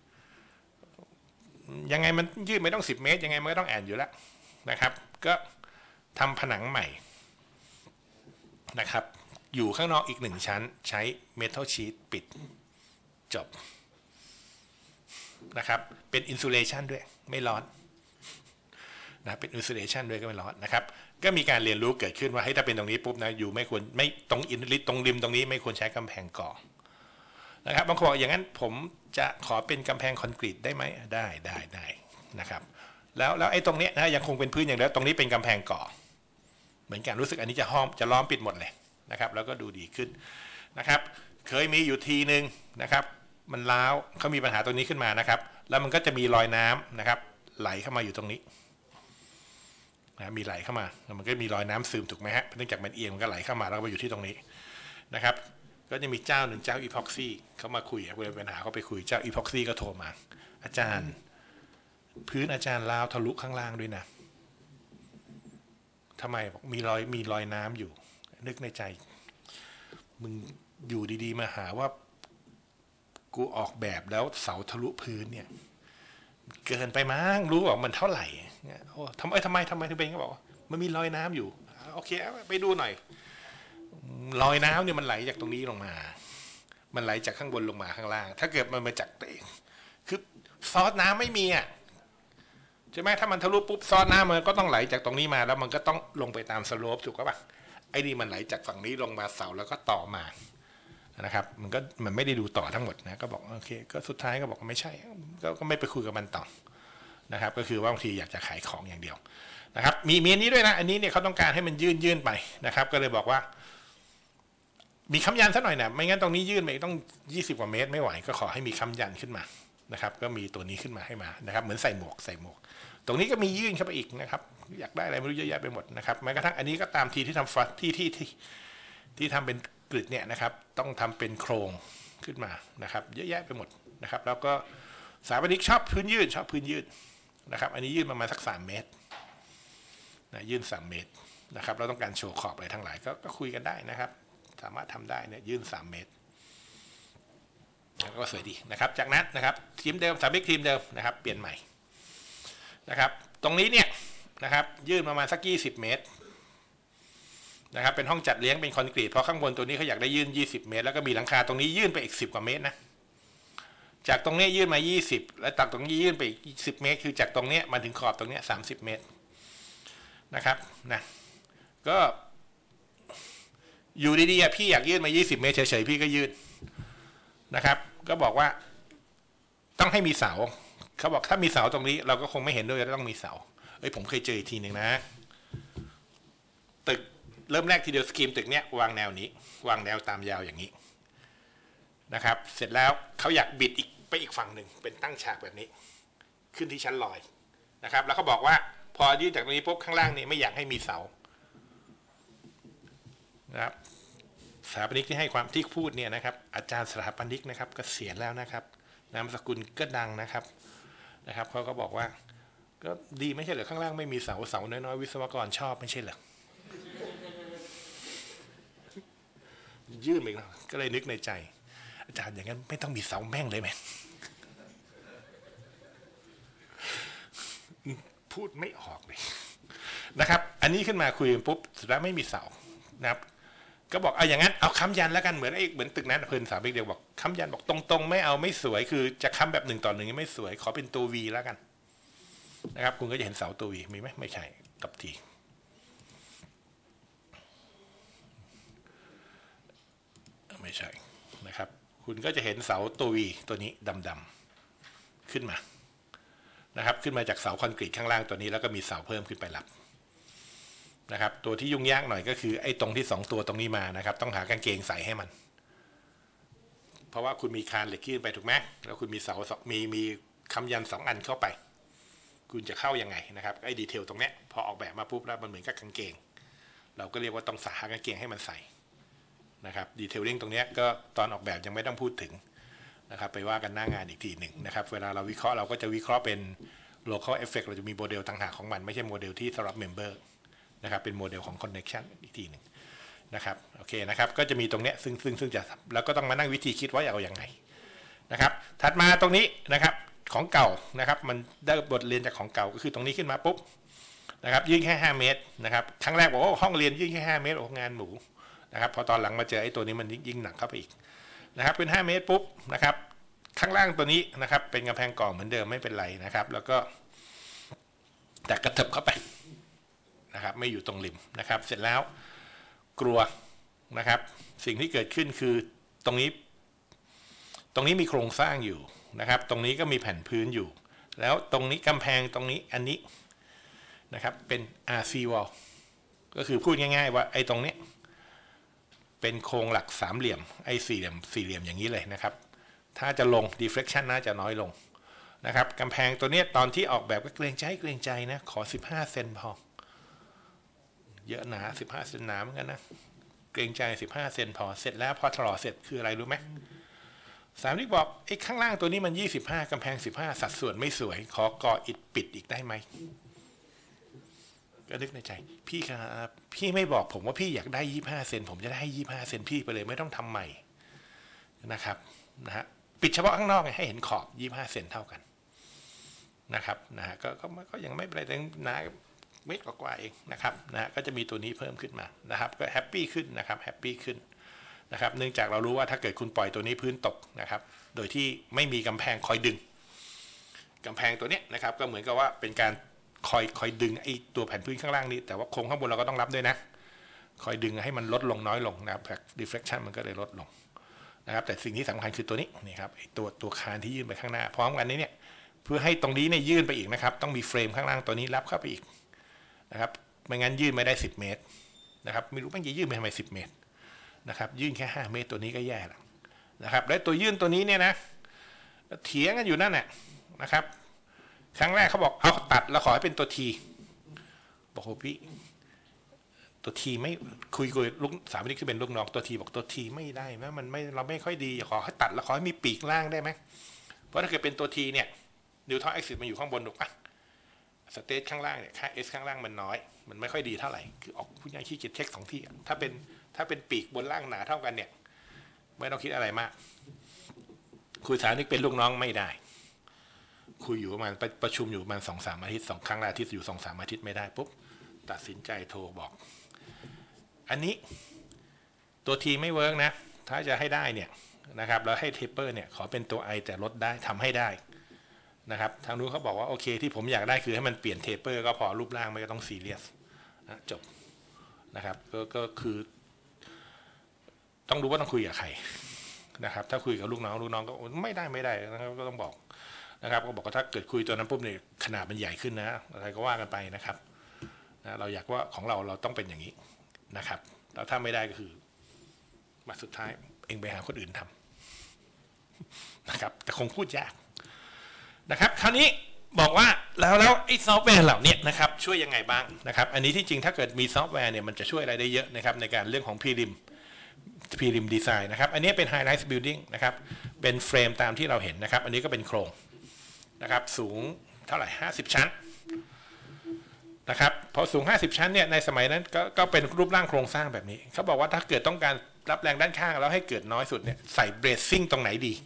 ยังไงมันยืดไม่ต้องสิบเมตรยังไงมันก็ต้องแอนอยู่แล้วนะครับก็ทำผนังใหม่นะครับอยู่ข้างนอกอีกหนึ่งชั้นใช้เมทัลชีทปิดจบนะครับเป็นอินซูเลชันด้วยไม่ร้อนนะเป็นอินซูเลชันด้วยก็ไม่ร้อนนะครับก็มีการเรียนรู้เกิดขึ้นว่าให้ถ้าเป็นตรงนี้ปุ๊บนะอยู่ไม่ควรไม่ตรงอินลิตตรงริมตรงนี้ไม่ควรใช้กำแพงก่อนะครับบางคนบอกอย่างนั้นผมจะขอเป็นกำแพงคอนกรีตได้ไหมได้ได้ได้นะครับแล้วแล้วไอ้ตรงนี้นะยังคงเป็นพื้นอย่างเดียวตรงนี้เป็นกำแพงก่อเหมือนกันรู้สึกอันนี้จะห้อมจะล้อมปิดหมดเลยนะครับแล้วก็ดูดีขึ้นนะครับเคยมีอยู่ทีนึงนะครับมันล้าวเขามีปัญหาตรงนี้ขึ้นมานะครับแล้วมันก็จะมีรอยน้ำนะครับไหลเข้ามาอยู่ตรงนี้นะมีไหลเข้ามาแล้วมันก็มีรอยน้ำซึมถูกไหมฮะเนื่องจากมันเอียงมันก็ไหลเข้ามาแล้วก็มาอยู่ที่ตรงนี้นะครับก็จะมีเจ้าหนึ่งเจ้าอีพ็อกซี่เขามาคุยเวลาปัญหาเขาไปคุยเจ้าอีพ็อกซี่ก็โทรมาอาจารย์พื้นอาจารย์ล้าวทะลุข้างล่างด้วยนะทำไมบอกมีรอยมีรอยน้ำอยู่นึกในใจมึงอยู่ดีๆมาหาว่ากูออกแบบแล้วเสาทะลุพื้นเนี่ยเกินไปมั้งรู้ว่ามันเท่าไหร่โอ้ทำไมทำไมทำไมถึงเป็นก็บอกมันมีรอยน้ำอยู่โอเคไปดูหน่อยรอยน้ำเนี่ยมันไหลจากตรงนี้ลงมามันไหลจากข้างบนลงมาข้างล่างถ้าเกิดมันมาจากตัวเองคือซอสน้ำไม่มีอ่ะใช่ไหมถ้ามันทะลุปุ๊บซอสน้ำมันก็ต้องไหลจากตรงนี้มาแล้วมันก็ต้องลงไปตามสโลปถูกป่ะไอ้นี่มันไหลจากฝั่งนี้ลงมาเสาแล้วก็ต่อมานะครับมันก็มันไม่ได้ดูต่อทั้งหมดนะก็บอกโอเคก็สุดท้ายก็บอกว่าไม่ใช่ก็ไม่ไปคุยกับมันต่อนะครับก็คือว่าบางทีอยากจะขายของอย่างเดียวนะครับมีมีอันนี้ด้วยนะอันนี้เนี่ยเขาต้องการให้มันยื่นยื่นไปนะครับก็เลยบอกว่ามีค้ำยันสักหน่อยนะไม่งั้นตรงนี้ยื่นไปต้องยี่สิบกว่าเมตรไม่ไหวก็ขอให้มีค้ำยันขึ้นมานะครับก็มีตัวนี้ขึ้นมาให้มานะครับเหมือนใส่หมวกใส่หมวกตรงนี้ก็มียื่นเข้าไปอีกนะครับอยากได้อะไรไม่รู้เยอะแยะไปหมดนะครับแม้กระทั่งอันนี้ก็ตามทีที่ทำฟลัสที่ที่ที่ที่ทำเป็นกริดเนี่ยนะครับต้องทำเป็นโครงขึ้นมานะครับเยอะแยะไปหมดนะครับแล้วก็สถาปนิกชอบพื้นยืดชอบพื้นยืดนะครับอันนี้ยื่นประมาณสักสามเมตรนะยื่นสามเมตรนะครับเราต้องการโชว์ขอบอะไรทั้งหลายก็คุยกันได้นะครับสามารถทำได้เนี่ยยื่นสามเมตรก็สวยดีนะครับจากนั้นนะครับทีมเดิมสถาปนิกทีมเดิมนะครับเปลี่ยนใหม่นะครับตรงนี้เนี่ยนะครับยื่นประมาณสักยี่สิบเมตรนะครับเป็นห้องจัดเลี้ยงเป็นคอนกรีตเพราะข้างบนตัวนี้เขาอยากได้ยื่นยี่สิบเมตรแล้วก็มีหลังคาตรงนี้ยื่นไปอีกสิบกว่าเมตรนะจากตรงนี้ยื่นมายี่สิบแล้วจากตรงนี้ยื่นไปอีกสิบเมตรคือจากตรงนี้มาถึงขอบตรงนี้สามสิบเมตรนะครับนะก็อยู่ดีๆพี่อยากยื่นมายี่สิบเมตรเฉยๆพี่ก็ยื่นนะครับก็บอกว่าต้องให้มีเสาเขาบอกถ้ามีเสาตรงนี้เราก็คงไม่เห็นด้วยต้องมีเสาเอ้ยผมเคยเจออีกทีหนึ่งนะตึกเริ่มแรกทีเดียวสกีมตึกเนี้ยวางแนวนี้วางแนวตามยาวอย่างนี้นะครับเสร็จแล้วเขาอยากบิดอีกไปอีกฝั่งหนึ่งเป็นตั้งฉากแบบนี้ขึ้นที่ชั้นลอยนะครับแล้วเขาบอกว่าพอยื่นจากตรงนี้ปุ๊บข้างล่างนี่ไม่อยากให้มีเสานะครับสถาปนิกที่ให้ความที่พูดเนี่ยนะครับอาจารย์สถาปนิกนะครับเกษียณแล้วนะครับนามสกุลก็ดังนะครับนะครับเขาก็บอกว่าก็ดีไม่ใช่เหรอข้างล่างไม่มีเสาเสาน้อยๆวิศวกรชอบไม่ใช่เหรอยื่นไปแล้วก็เลยนึกในใจอาจารย์อย่างนั้นไม่ต้องมีเสาแม่งเลยไหมพูดไม่ออกเลยนะครับอันนี้ขึ้นมาคุยกันปุ๊บสุดท้ายไม่มีเสานะครับก็บอกเอาอย่างนั้นเอาค้ำยันแล้วกันเหมือนไอ้เหมือนตึกนั้นเพิ่นสามเดียวบอกค้ำยันบอกตรงๆไม่เอาไม่สวยคือจะค้ำแบบหนึ่งต่อหนึ่งไม่สวยขอเป็นตัววีแล้วกันนะครับคุณก็จะเห็นเสาตัววีมีไหมไม่ใช่กับทีไม่ใช่นะครับคุณก็จะเห็นเสาตัววีตัวนี้ดำๆขึ้นมานะครับขึ้นมาจากเสาคอนกรีตข้างล่างตัวนี้แล้วก็มีเสาเพิ่มขึ้นไปรับนะครับตัวที่ยุ่งยากหน่อยก็คือไอ้ตรงที่สองตัวตรงนี้มานะครับต้องหากางเกงใส่ให้มันเพราะว่าคุณมีคานเหล็กยื่นไปถูกไหมแล้วคุณมีเสามีมีค้ำยันสองอันเข้าไปคุณจะเข้ายังไงนะครับไอ้ดีเทลตรงเนี้ยพอออกแบบมาปุ๊บแล้วมันเหมือนกับกางเกงเราก็เรียกว่าต้องหากางเกงให้มันใส่นะครับดีเทลลิ่งตรงเนี้ยก็ตอนออกแบบยังไม่ต้องพูดถึงนะครับไปว่ากันหน้างานอีกทีหนึ่งนะครับเวลาเราวิเคราะห์เราก็จะวิเคราะห์เป็น local effect เราจะมีโมเดลต่างหากของมันไม่ใช่โมเดลที่สำหรับ member นะครับเป็นโมเดลของ connection อีกทีหนึ่งนะครับโอเคนะครับก็จะมีตรงเนี้ยซึ่งซึ่งซึ่งจะแล้วก็ต้องมานั่งวิธีคิดว่าเอาอย่างไงนะครับถัดมาตรงนี้นะครับของเก่านะครับมันได้บทเรียนจากของเก่าก็คือตรงนี้ขึ้นมาปุ๊บนะครับยื่นแค่ห้าเมตรนะครับครั้งแรกบอกว่าห้องเรียนยื่นแค่ห้าเมตรโอ้งานหมูนะครับพอตอนหลังมาเจอไอ้ตัวนี้มันยิ่งหนักเข้าไปอีกนะครับเป็นห้าเมตรปุ๊บนะครับข้างล่างตัวนี้นะครับเป็นกำแพงก่อเหมือนเดิมไม่เป็นไรนะครับแล้วก็แต่กระเถิบเข้าไปนะครับไม่อยู่ตรงริมนะครับเสร็จแล้วกลัวนะครับสิ่งที่เกิดขึ้นคือตรงนี้ตรงนี้มีโครงสร้างอยู่นะครับตรงนี้ก็มีแผ่นพื้นอยู่แล้วตรงนี้กำแพงตรงนี้อันนี้นะครับเป็น อาร์ ซี wall ก็คือพูดง่ายๆว่าไอ้ตรงนี้เป็นโครงหลักสามเหลี่ยมไอ้สี่เหลี่ยมสี่เหลี่ยมอย่างนี้เลยนะครับถ้าจะลง deflection น่าจะน้อยลงนะครับกำแพงตัวนี้ตอนที่ออกแบบก็เกรงใจเกรงใจนะขอสิบห้าเซนพอเยอะหนาสิบห้าเซนหนาเหมือนกันนะเกรงใจสิบห้าเซนพอเสร็จแล้วพอถลอเสร็จคืออะไรรู้ไหมสามที่บอกไอ้ข้างล่างตัวนี้มันยี่สิบห้ากำแพงสิบห้าสัดส่วนไม่สวยขอก่ออิฐปิดอีกได้ไหมก็นึกในใจพี่ครับพี่ไม่บอกผมว่าพี่อยากได้ยี่สิบห้าเซนผมจะได้ให้ยี่สิบห้าเซนพี่ไปเลยไม่ต้องทำใหม่นะครับนะฮะปิดเฉพาะข้างนอกไงให้เห็นขอบยี่สิบห้าเซนเท่ากันนะครับนะฮะก็ก็ยังไม่เป็นไรแต่นะเมตรกว่าเองนะครับนะก็จะมีตัวนี้เพิ่มขึ้นมานะครับก็แฮปปี้ขึ้นนะครับแฮปปี้ขึ้นนะครับเนื่องจากเรารู้ว่าถ้าเกิดคุณปล่อยตัวนี้พื้นตกนะครับโดยที่ไม่มีกำแพงคอยดึงกำแพงตัวนี้นะครับก็เหมือนกับว่าเป็นการคอยคอยดึงไอ้ตัวแผ่นพื้นข้างล่างนี้แต่ว่าโครงข้างบนเราก็ต้องรับด้วยนะคอยดึงให้มันลดลงน้อยลงนะครับ deflection มันก็เลยลดลงนะครับแต่สิ่งที่สำคัญคือตัวนี้นี่ครับไอ้ตัวตัวคานที่ยื่นไปข้างหน้าพร้อมกันนี้เนี่ยเพื่อให้ตรงนี้เนี่ยยื่นไปอีกนะครับต้องมีเฟรมข้างล่างตัวนี้รับเข้าไปอีกนะครับไม่งั้นยื่นไม่ได้สิบเมตรนะครับไม่รู้มันจะยื่นไปทำไมสิบเมตรนะครับยื่นแค่ห้าเมตรตัวนี้ก็แย่แล้วนะครับและตัวยื่นตัวนี้เนี่ยนะเถียงกันอยู่นั่นแหละนะครับครั้งแรกเขาบอกเอาตัดแล้วขอให้เป็นตัวทีบอกโอ้พี่ตัวทีไม่คุยกับลูกสามนี่คือเป็นลูกน้องตัวทีบอกตัวทีไม่ได้นะมันไม่เราไม่ค่อยดีขอให้ตัดแล้วขอให้มีปีกล่างได้ไหมเพราะถ้าเกิดเป็นตัวทีเนี่ยนิวทรอนแอคซิสมันอยู่ข้างบนถูกปะสเตทข้างล่างเนี่ยค่า S ข้างล่างมันน้อยมันไม่ค่อยดีเท่าไหร่คือออกผู้ใหญ่ขี้เกียจเช็คสองที่ถ้าเป็นถ้าเป็นปีกบนล่างหนาเท่ากันเนี่ยไม่ต้องคิดอะไรมากคุยสามนี่เป็นลูกน้องไม่ได้คุยอยู่ประมาณประชุมอยู่ประมาณสองสามอาทิตย์สองครั้งละอาทิตย์อยู่สองสามอาทิตย์ไม่ได้ปุ๊บตัดสินใจโทรบอกอันนี้ตัวทีไม่เวิร์กนะถ้าจะให้ได้เนี่ยนะครับแล้วให้เทปเปอร์เนี่ยขอเป็นตัว I แต่ลดได้ทำให้ได้นะครับทางนู้นเขาบอกว่าโอเคที่ผมอยากได้คือให้มันเปลี่ยนเทปเปอร์ก็พอรูปร่างไม่ต้องซีเรียสนะจบนะครับก็ก็คือต้องรู้ว่าต้องคุยกับใครนะครับถ้าคุยกับลูกน้องลูกน้องก็ไม่ได้ไม่ได้นะครับก็ต้องบอกนะครับก็บอกว่าถ้าเกิดคุยตัวนั้นปุ๊บเนี่ยขนาดมันใหญ่ขึ้นนะอะไรก็ว่ากันไปนะครับนะเราอยากว่าของเราเราต้องเป็นอย่างนี้นะครับแล้วถ้าไม่ได้ก็คือมาสุดท้ายเองไปหาคนอื่นทำนะครับแต่คงพูดยากนะครับคราวนี้บอกว่าแล้วแล้วไอ้ซอฟต์แวร์เหล่านี้นะครับช่วยยังไงบ้างนะครับอันนี้ที่จริงถ้าเกิดมีซอฟต์แวร์เนี่ยมันจะช่วยอะไรได้เยอะนะครับในการเรื่องของ prelim prelim design นะครับอันนี้เป็น high rise building นะครับเป็นเฟรมตามที่เราเห็นนะครับอันนี้ก็เป็นโครงนะครับสูงเท่าไหร่ห้าสิบชั้นนะครับพอสูงห้าสิบชั้นเนี่ยในสมัยนั้นก็ก็เป็นรูปร่างโครงสร้างแบบนี้เขาบอกว่าถ้าเกิดต้องการรับแรงด้านข้างแล้วให้เกิดน้อยสุดเนี่ยใส่เบรซซิ่งตรงไหนดี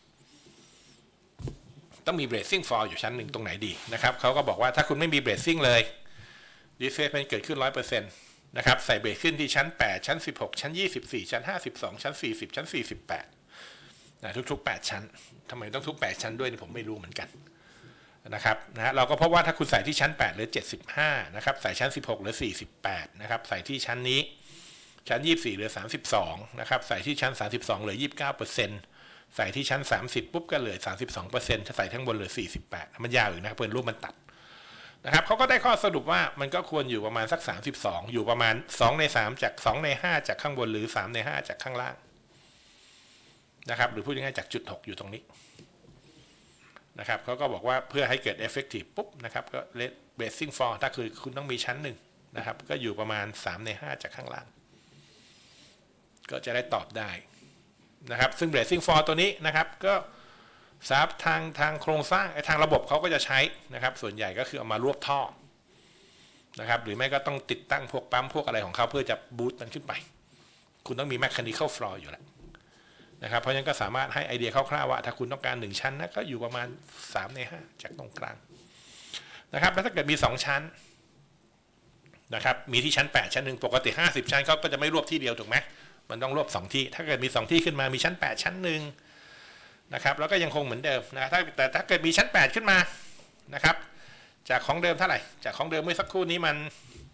ต้องมีเบรซซิ่งฟอร์อยู่ชั้นหนึ่งตรงไหนดีนะครับเขาก็บอกว่าถ้าคุณไม่มีเบรซซิ่งเลยดีเฟสมันเกิดขึ้น ร้อยเปอร์เซ็นต์ นะครับใส่เบรซขึ้นที่ชั้นแปดชั้นสิบหกชั้นยี่สิบสี่ชั้นห้าสิบสองชั้นสี่สิบชั้นสี่สิบแปดนะทุกๆแปดชั้นทำไมต้องทุกแปดชั้นด้วยผมไม่รู้เหมือนกันนะครับนะเราก็พบว่าถ้าคุณใส่ที่ชั้นแปดหรือเจ็ดสิบห้านะครับใส่ชั้นสิบหกหรือสี่สิบแปดนะครับใส่ที่ชั้นนี้ชั้นยี่สิบสี่หรือสามสิบสองนะครับใส่ที่ชั้นสามสิบสองเหลือ ยี่สิบเก้าเปอร์เซ็นต์ ใส่ที่ชั้นสามสิบปุ๊บก็เหลือ สามสิบสองเปอร์เซ็นต์ ถ้าใส่ทั้งบนเหลือสี่สิบแปดมันยาวอยู่นะครับเปิดรูปมันตัดนะครับเขาก็ได้ข้อสรุปว่ามันก็ควรอยู่ประมาณสักสามสิบสองอยู่ประมาณสองในสามจากสองในห้าจากข้างบนหรือสามในห้าจากข้างล่างนะครับหรือพูดง่ายๆจากจุดหกอยู่ตรงนี้นะครับเขาก็บอกว่าเพื่อให้เกิด effective ปุ๊บนะครับก็ bracing for ถ้าคือคุณต้องมีชั้นหนึ่งนะครับก็อยู่ประมาณสามในห้าจากข้างล่างก็จะได้ตอบได้นะครับซึ่ง bracing for ตัวนี้นะครับก็ทราบทางทางโครงสร้างทางระบบเขาก็จะใช้นะครับส่วนใหญ่ก็คือเอามารวบท่อนะครับหรือไม่ก็ต้องติดตั้งพวกปั๊มพวกอะไรของเขาเพื่อจะบูสต์มันขึ้นไปคุณต้องมี mechanical floor อยู่แล้วนะครับเพราะฉะนั้นก็สามารถให้ไอเดียคร่าวๆว่าถ้าคุณต้องการหนึ่งชั้นนะก็อยู่ประมาณสามในห้าจากตรงกลางนะครับแล้วถ้าเกิดมีสองชั้นนะครับมีที่ชั้นแปดชั้นหนึ่งปกติห้าสิบชั้นเขาก็จะไม่รวบที่เดียวถูกไหมมันต้องรวบสองที่ถ้าเกิดมีสองที่ขึ้นมามีชั้นแปดชั้นหนึ่งนะครับแล้วก็ยังคงเหมือนเดิมนะถ้าแต่ถ้าเกิดมีชั้นแปดขึ้นมานะครับจากของเดิมเท่าไหร่จากของเดิมเมื่อสักครู่นี้มัน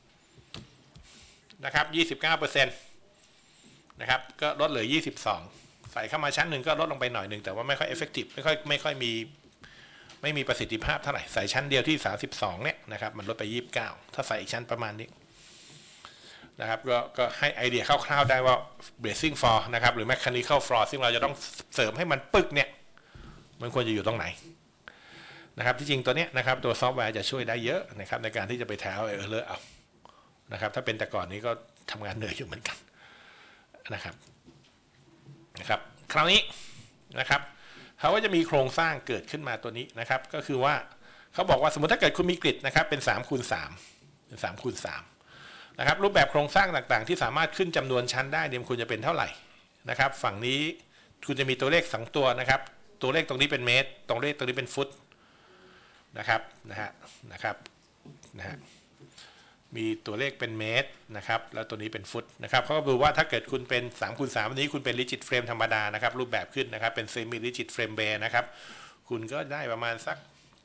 นะครับ ยี่สิบเก้าเปอร์เซ็นต์ นะครับก็ลดเหลือยี่สิบสองใส่เข้ามาชั้นหนึ่งก็ลดลงไปหน่อยหนึ่งแต่ว่าไม่ค่อย effective ไม่ค่อยไม่ค่อยมีไม่มีประสิทธิภาพเท่าไหร่ใส่ชั้นเดียวที่สามสิบสองเนี่ยนะครับมันลดไปยี่สิบเก้าถ้าใส่อีกชั้นประมาณนี้นะครับก็ก็ให้ไอเดียคร่าวๆได้ว่า bracing for นะครับหรือ mechanical floor ซึ่งเราจะต้องเสริมให้มันปึกเนี่ยมันควรจะอยู่ตรงไหนนะครับที่จริงตัวเนี้ยนะครับตัวซอฟต์แวร์จะช่วยได้เยอะนะครับในการที่จะไปแถวเออเลอะเอานะครับถ้าเป็นแต่ก่อนนี้ก็ทำงานเหนื่อยอยู่เหมือนกันนะครับนะครับคราวนี้นะครับเขาก็จะมีโครงสร้างเกิดขึ้นมาตัวนี้นะครับก็คือว่าเขาบอกว่าสมมติถ้าเกิดคุณมีกริดนะครับเป็นสามคูณสามเป็นสามคูณสามนะครับรูปแบบโครงสร้างต่างๆที่สามารถขึ้นจำนวนชั้นได้เนี่ยคุณจะเป็นเท่าไหร่นะครับฝั่งนี้คุณจะมีตัวเลขสองตัวนะครับตัวเลขตรงนี้เป็นเมตรตรงเลขตรงนี้เป็นฟุตนะครับนะฮะนะครับนะฮะมีตัวเลขเป็นเมตรนะครับแล้วตัวนี้เป็นฟุตนะครับเขาก็ดูว่าถ้าเกิดคุณเป็นสามคูณสามอันนี้คุณเป็น rigid frame ธรรมดานะครับรูปแบบขึ้นนะครับเป็น semi rigid frame bear นะครับคุณก็ได้ประมาณสัก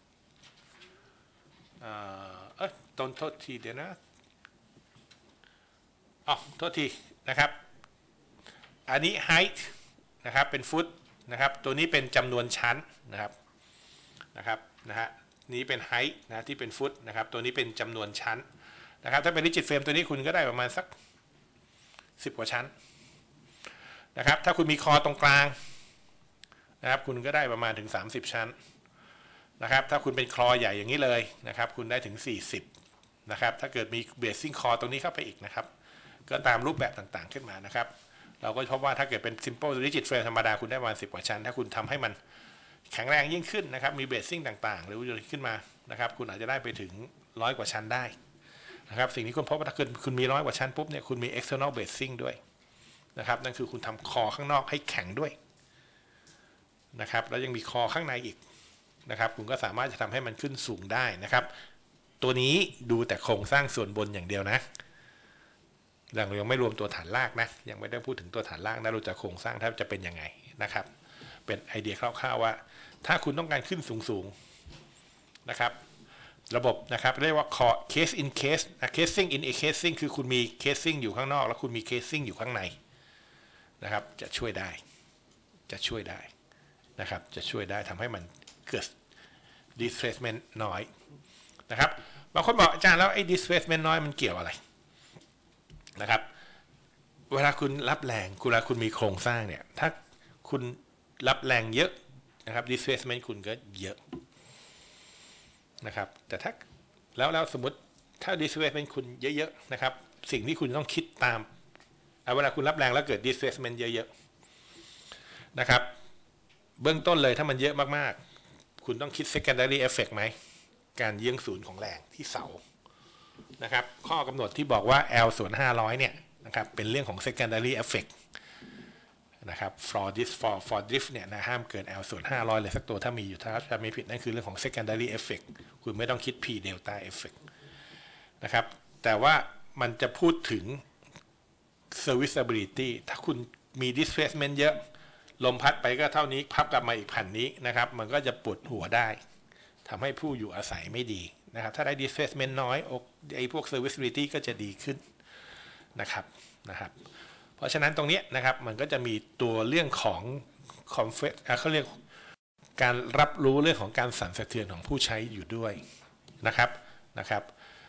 เอ่อเอ้ยต้นโทษทีเดี๋ยวนะอ๋อโทษทีนะครับอันนี้ height นะครับเป็นฟุตนะครับตัวนี้เป็นจำนวนชั้นนะครับนะครับนะฮะนี้เป็น height นะที่เป็นฟุตนะครับตัวนี้เป็นจำนวนชั้นนะครับถ้าเป็น rigid frame ตัวนี้คุณก็ได้ประมาณสักสิบกว่าชั้นนะครับถ้าคุณมีคอตรงกลางนะครับคุณก็ได้ประมาณถึงสามสิบชั้นนะครับถ้าคุณเป็นคอใหญ่อย่างนี้เลยนะครับคุณได้ถึงสี่สิบนะครับถ้าเกิดมีเบสซิ่งคอตรงนี้เข้าไปอีกนะครับก็ตามรูปแบบต่างๆขึ้นมานะครับเราก็พบว่าถ้าเกิดเป็น simple rigid frame ธรรมดาคุณได้ประมาณสิบกว่าชั้นถ้าคุณทำให้มันแข็งแรงยิ่งขึ้นนะครับมีเบสซิ่งต่างๆหรือขึ้นมานะครับคุณอาจจะได้ไปถึงร้อยกว่าชั้นได้นะครับสิ่งที่คุณพบว่าถ้าเกิดคุณมีร้อยกว่าชั้นปุ๊บเนี่ยคุณมี external bracing ด้วยนะครับนั่นคือคุณทำคอข้างนอกให้แข็งด้วยนะครับแล้วยังมีคอข้างในอีกนะครับคุณก็สามารถจะทำให้มันขึ้นสูงได้นะครับตัวนี้ดูแต่โครงสร้างส่วนบนอย่างเดียวนะเรายังไม่รวมตัวฐานรากนะยังไม่ได้พูดถึงตัวฐานรากนะเราจะโครงสร้างถ้าจะเป็นยังไงนะครับเป็นไอเดียคร่าวๆว่าถ้าคุณต้องการขึ้นสูงๆนะครับระบบนะครับเรียกว่า case in case casing in a casing คือคุณมี casing อยู่ข้างนอกแล้วคุณมี casing อยู่ข้างในนะครับจะช่วยได้จะช่วยได้นะครับจะช่วยได้ทำให้มันเกิด displacement น้อยนะครับบางคนบอกอาจารย์แล้วไอ้ displacement น้อยมันเกี่ยวอะไรนะครับเวลาคุณรับแรงเวลาคุณมีโครงสร้างเนี่ยถ้าคุณรับแรงเยอะนะครับ displacement คุณก็เยอะนะครับแต่ถ้าแล้วแล้วสมมติถ้า displacement คุณเยอะๆนะครับสิ่งที่คุณต้องคิดตามเวลาคุณรับแรงแล้วเกิด displacement เยอะๆนะครับเบื้องต้นเลยถ้ามันเยอะมากๆคุณต้องคิด secondary effect ไหมการเยื้องศูนย์ของแรงที่เสานะครับข้อกำหนดที่บอกว่า L ส่วนห้าร้อยเนี่ยนะครับเป็นเรื่องของ secondary effect นะครับ for this for for drift เนี่ยนะห้ามเกิน L ส่วนห้าร้อยเลยสักตัวถ้ามีอยู่ถ้าจะไม่ผิดนั่นคือเรื่องของ secondary effect คุณไม่ต้องคิด P delta effect นะครับแต่ว่ามันจะพูดถึง serviceability ถ้าคุณมี displacement เยอะลมพัดไปก็เท่านี้พับกลับมาอีกแผ่นนี้นะครับมันก็จะปวดหัวได้ทำให้ผู้อยู่อาศัยไม่ดีนะครับถ้าได้ displacement น้อยไอ้พวก serviceability ก็จะดีขึ้นนะครับนะครับเพราะฉะนั้นตรงนี้นะครับมันก็จะมีตัวเรื่องของ conflict เขาเรียกการรับรู้เรื่องของการสั่นสะเทือนของผู้ใช้อยู่ด้วยนะครับนะครับ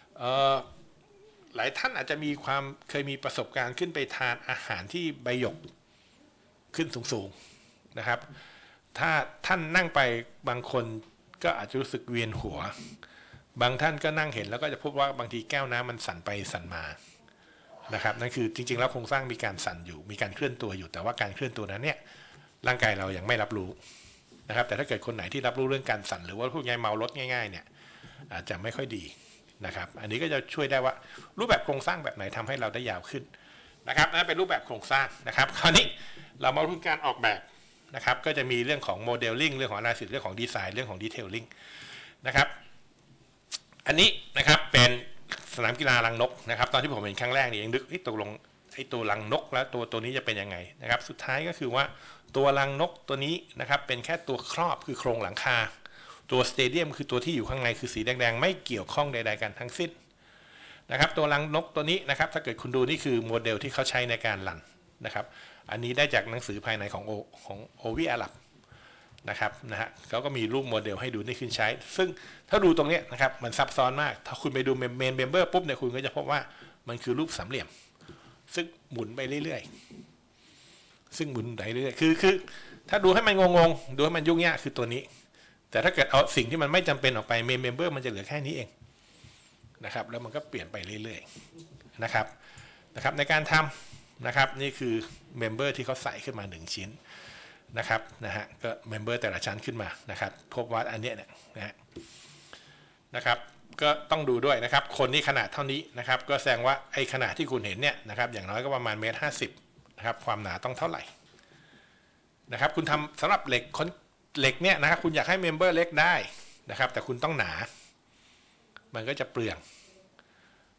หลายท่านอาจจะมีความเคยมีประสบการณ์ขึ้นไปทานอาหารที่ใบหยกขึ้นสูงๆนะครับถ้าท่านนั่งไปบางคนก็อาจจะรู้สึกเวียนหัวบางท่านก็นั่งเห็นแล้วก็จะพบว่าบางทีแก้วน้ำมันสั่นไปสั่นมานะครับนั่นคือจริงๆแล้วโครงสร้างมีการสั่นอยู่มีการเคลื่อนตัวอยู่แต่ว่าการเคลื่อนตัวนั้นเนี่ยร่างกายเรายังไม่รับรู้นะครับแต่ถ้าเกิดคนไหนที่รับรู้เรื่องการสั่นหรือว่าพวกง่ายเมารถง่ายๆเนี่ยอาจจะไม่ค่อยดีนะครับอันนี้ก็จะช่วยได้ว่ารูปแบบโครงสร้างแบบไหนทำให้เราได้ยาวขึ้นนะครับนั่นเป็นรูปแบบโครงสร้างนะครับคราวนี้เรามาพูดการออกแบบนะครับก็จะมีเรื่องของโมเดลลิ่งเรื่องของอนาลิซิสเรื่องของดีไซน์เรื่องของดีเทลลิ่งนะครับอันนี้นะครับเป็นสนามกีฬารังนกนะครับตอนที่ผมเห็นครั้งแรกนี่ยังนึกตกลงไอ้ตัวรังนกแล้วตัวตัวนี้จะเป็นยังไงนะครับสุดท้ายก็คือว่าตัวรังนกตัวนี้นะครับเป็นแค่ตัวครอบคือโครงหลังคาตัวสเตเดียมคือตัวที่อยู่ข้างในคือสีแดงๆไม่เกี่ยวข้องใดๆกันทั้งสิ้นนะครับตัวรังนกตัวนี้นะครับถ้าเกิดคุณดูนี่คือโมเดลที่เขาใช้ในการรันนะครับอันนี้ได้จากหนังสือภายในของโอของโอวีอารับนะครับนะฮะเขาก็มีรูปโมเดลให้ดูนี่ขึ้นใช้ซึ่งถ้าดูตรงนี้นะครับมันซับซ้อนมากถ้าคุณไปดูเมนเมมเบอร์ปุ๊บเนี่ยคุณก็จะพบว่ามันคือรูปสามเหลี่ยมซึ่งหมุนไปเรื่อยๆซึ่งหมุนไปเรื่อยๆคือคือถ้าดูให้มันงงๆดูให้มันยุ่งยากคือตัวนี้แต่ถ้าเกิดเอาสิ่งที่มันไม่จำเป็นออกไปเมนเมมเบอร์มันจะเหลือแค่นี้เองนะครับแล้วมันก็เปลี่ยนไปเรื่อยๆนะครับนะครับในการทำนะครับนี่คือเมมเบอร์ที่เขาใส่ขึ้นมาหนึ่งชิ้นนะครับนะฮะก็เมมเบอร์แต่ละชั้นขึ้นมานะครับพบว่าอันเนี้ยเนี่ยนะฮะนะครับก็ต้องดูด้วยนะครับคนนี้ขนาดเท่านี้นะครับก็แสดงว่าไอ้ขนาดที่คุณเห็นเนี่ยนะครับอย่างน้อยก็ประมาณเมตรห้าสิบนะครับความหนาต้องเท่าไหร่นะครับคุณทำสำหรับเหล็กคนเหล็กเนี่ยนะครับคุณอยากให้เมมเบอร์เล็กได้นะครับแต่คุณต้องหนามันก็จะเปลือง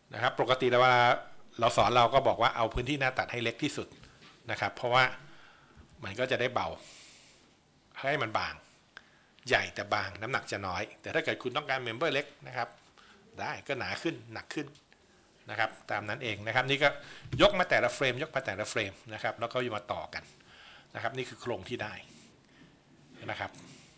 นะครับปกติแล้วเวลาเราสอนเราก็บอกว่าเอาพื้นที่หน้าตัดให้เล็กที่สุดนะครับเพราะว่ามันก็จะได้เบาให้มันบางใหญ่แต่บางน้ำหนักจะน้อยแต่ถ้าเกิดคุณต้องการเมมเบอร์เล็กนะครับได้ก็หนาขึ้นหนักขึ้นนะครับตามนั้นเองนะครับนี่ก็ยกมาแต่ละเฟรมยกมาแต่ละเฟรมนะครับแล้วก็มาต่อกันนะครับนี่คือโครงที่ได้นะครับ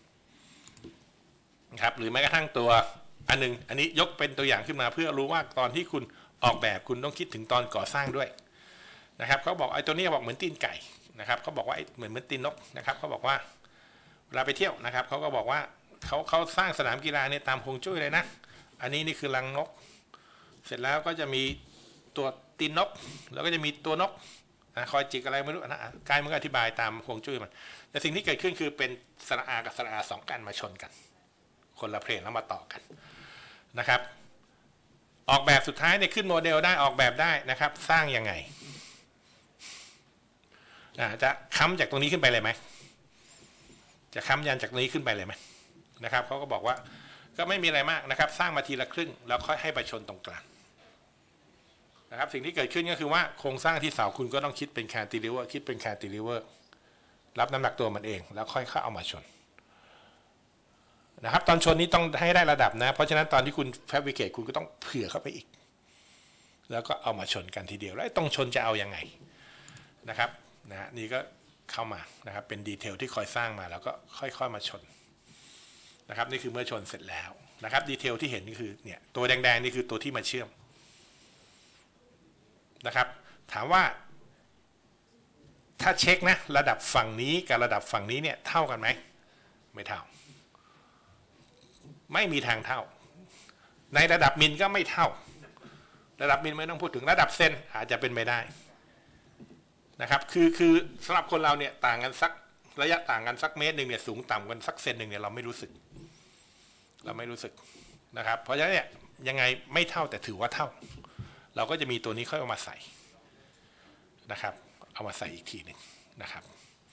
นะครับหรือแม้กระทั่งตัวอันนึงอันนี้ยกเป็นตัวอย่างขึ้นมาเพื่อรู้ว่าตอนที่คุณออกแบบคุณต้องคิดถึงตอนก่อสร้างด้วยนะครับเขาบอกไอ้ตัวนี้บอกเหมือนตีนไก่นะครับเขาบอกว่าเหมือนเหมือนตีนนกนะครับเขาบอกว่าเวลาไปเที่ยวนะครับเขาก็บอกว่าเขาเขาสร้างสนามกีฬาเนี่ยตามฮวงจุ้ยเลยนะอันนี้นี่คือรังนกเสร็จแล้วก็จะมีตัวตีนนกแล้วก็จะมีตัวนกคอยจิกอะไรไม่รู้นะกายมันก็อธิบายตามฮวงจุ้ยมันแต่สิ่งที่เกิดขึ้นคือเป็นสระอากับสระอาสองกันมาชนกันคนละเพลงแล้วมาต่อกันนะครับออกแบบสุดท้ายเนี่ยขึ้นโมเดลได้ออกแบบได้นะครับสร้างยังไงจะค้ำจากตรงนี้ขึ้นไปเลยไหมจะค้ำยันจากตรงนี้ขึ้นไปเลยไหมนะครับเขาก็บอกว่าก็ไม่มีอะไรมากนะครับสร้างมาทีละครึ่งแล้วค่อยให้ไปชนตรงกลางนะครับสิ่งที่เกิดขึ้นก็คือว่าโครงสร้างที่เสาคุณก็ต้องคิดเป็นแคนติลิเวอร์คิดเป็นแคนติลิเวอร์รับน้ำหนักตัวมันเองแล้วค่อยเข้าเอามาชนนะครับตอนชนนี้ต้องให้ได้ระดับนะเพราะฉะนั้นตอนที่คุณแฟบริเคทคุณก็ต้องเผื่อเข้าไปอีกแล้วก็เอามาชนกันทีเดียวแล้วต้องชนจะเอายังไงนะครับนะฮะนี่ก็เข้ามานะครับเป็นดีเทลที่คอยสร้างมาแล้วก็ค่อยๆมาชนนะครับนี่คือเมื่อชนเสร็จแล้วนะครับดีเทลที่เห็นนี่คือเนี่ยตัวแดงๆนี่คือตัวที่มาเชื่อมนะครับถามว่าถ้าเช็คนะระดับฝั่งนี้กับระดับฝั่งนี้เนี่ยเท่ากันไหมไม่เท่าไม่มีทางเท่าในระดับมิลก็ไม่เท่าระดับมิลไม่ต้องพูดถึงระดับเซนอาจจะเป็นไปได้นะครับคือคือสำหรับคนเราเนี่ยต่างกันสักระยะต่างกันสักเมตรหนึ่งเนี่ยสูงต่ำกันสักเซนหนึ่งเนี่ยเราไม่รู้สึกเราไม่รู้สึกนะครับเพราะฉะนั้นเนี่ยยังไงไม่เท่าแต่ถือว่าเท่าเราก็จะมีตัวนี้ค่อยเอามาใส่นะครับเอามาใส่อีกทีหนึ่งนะครับ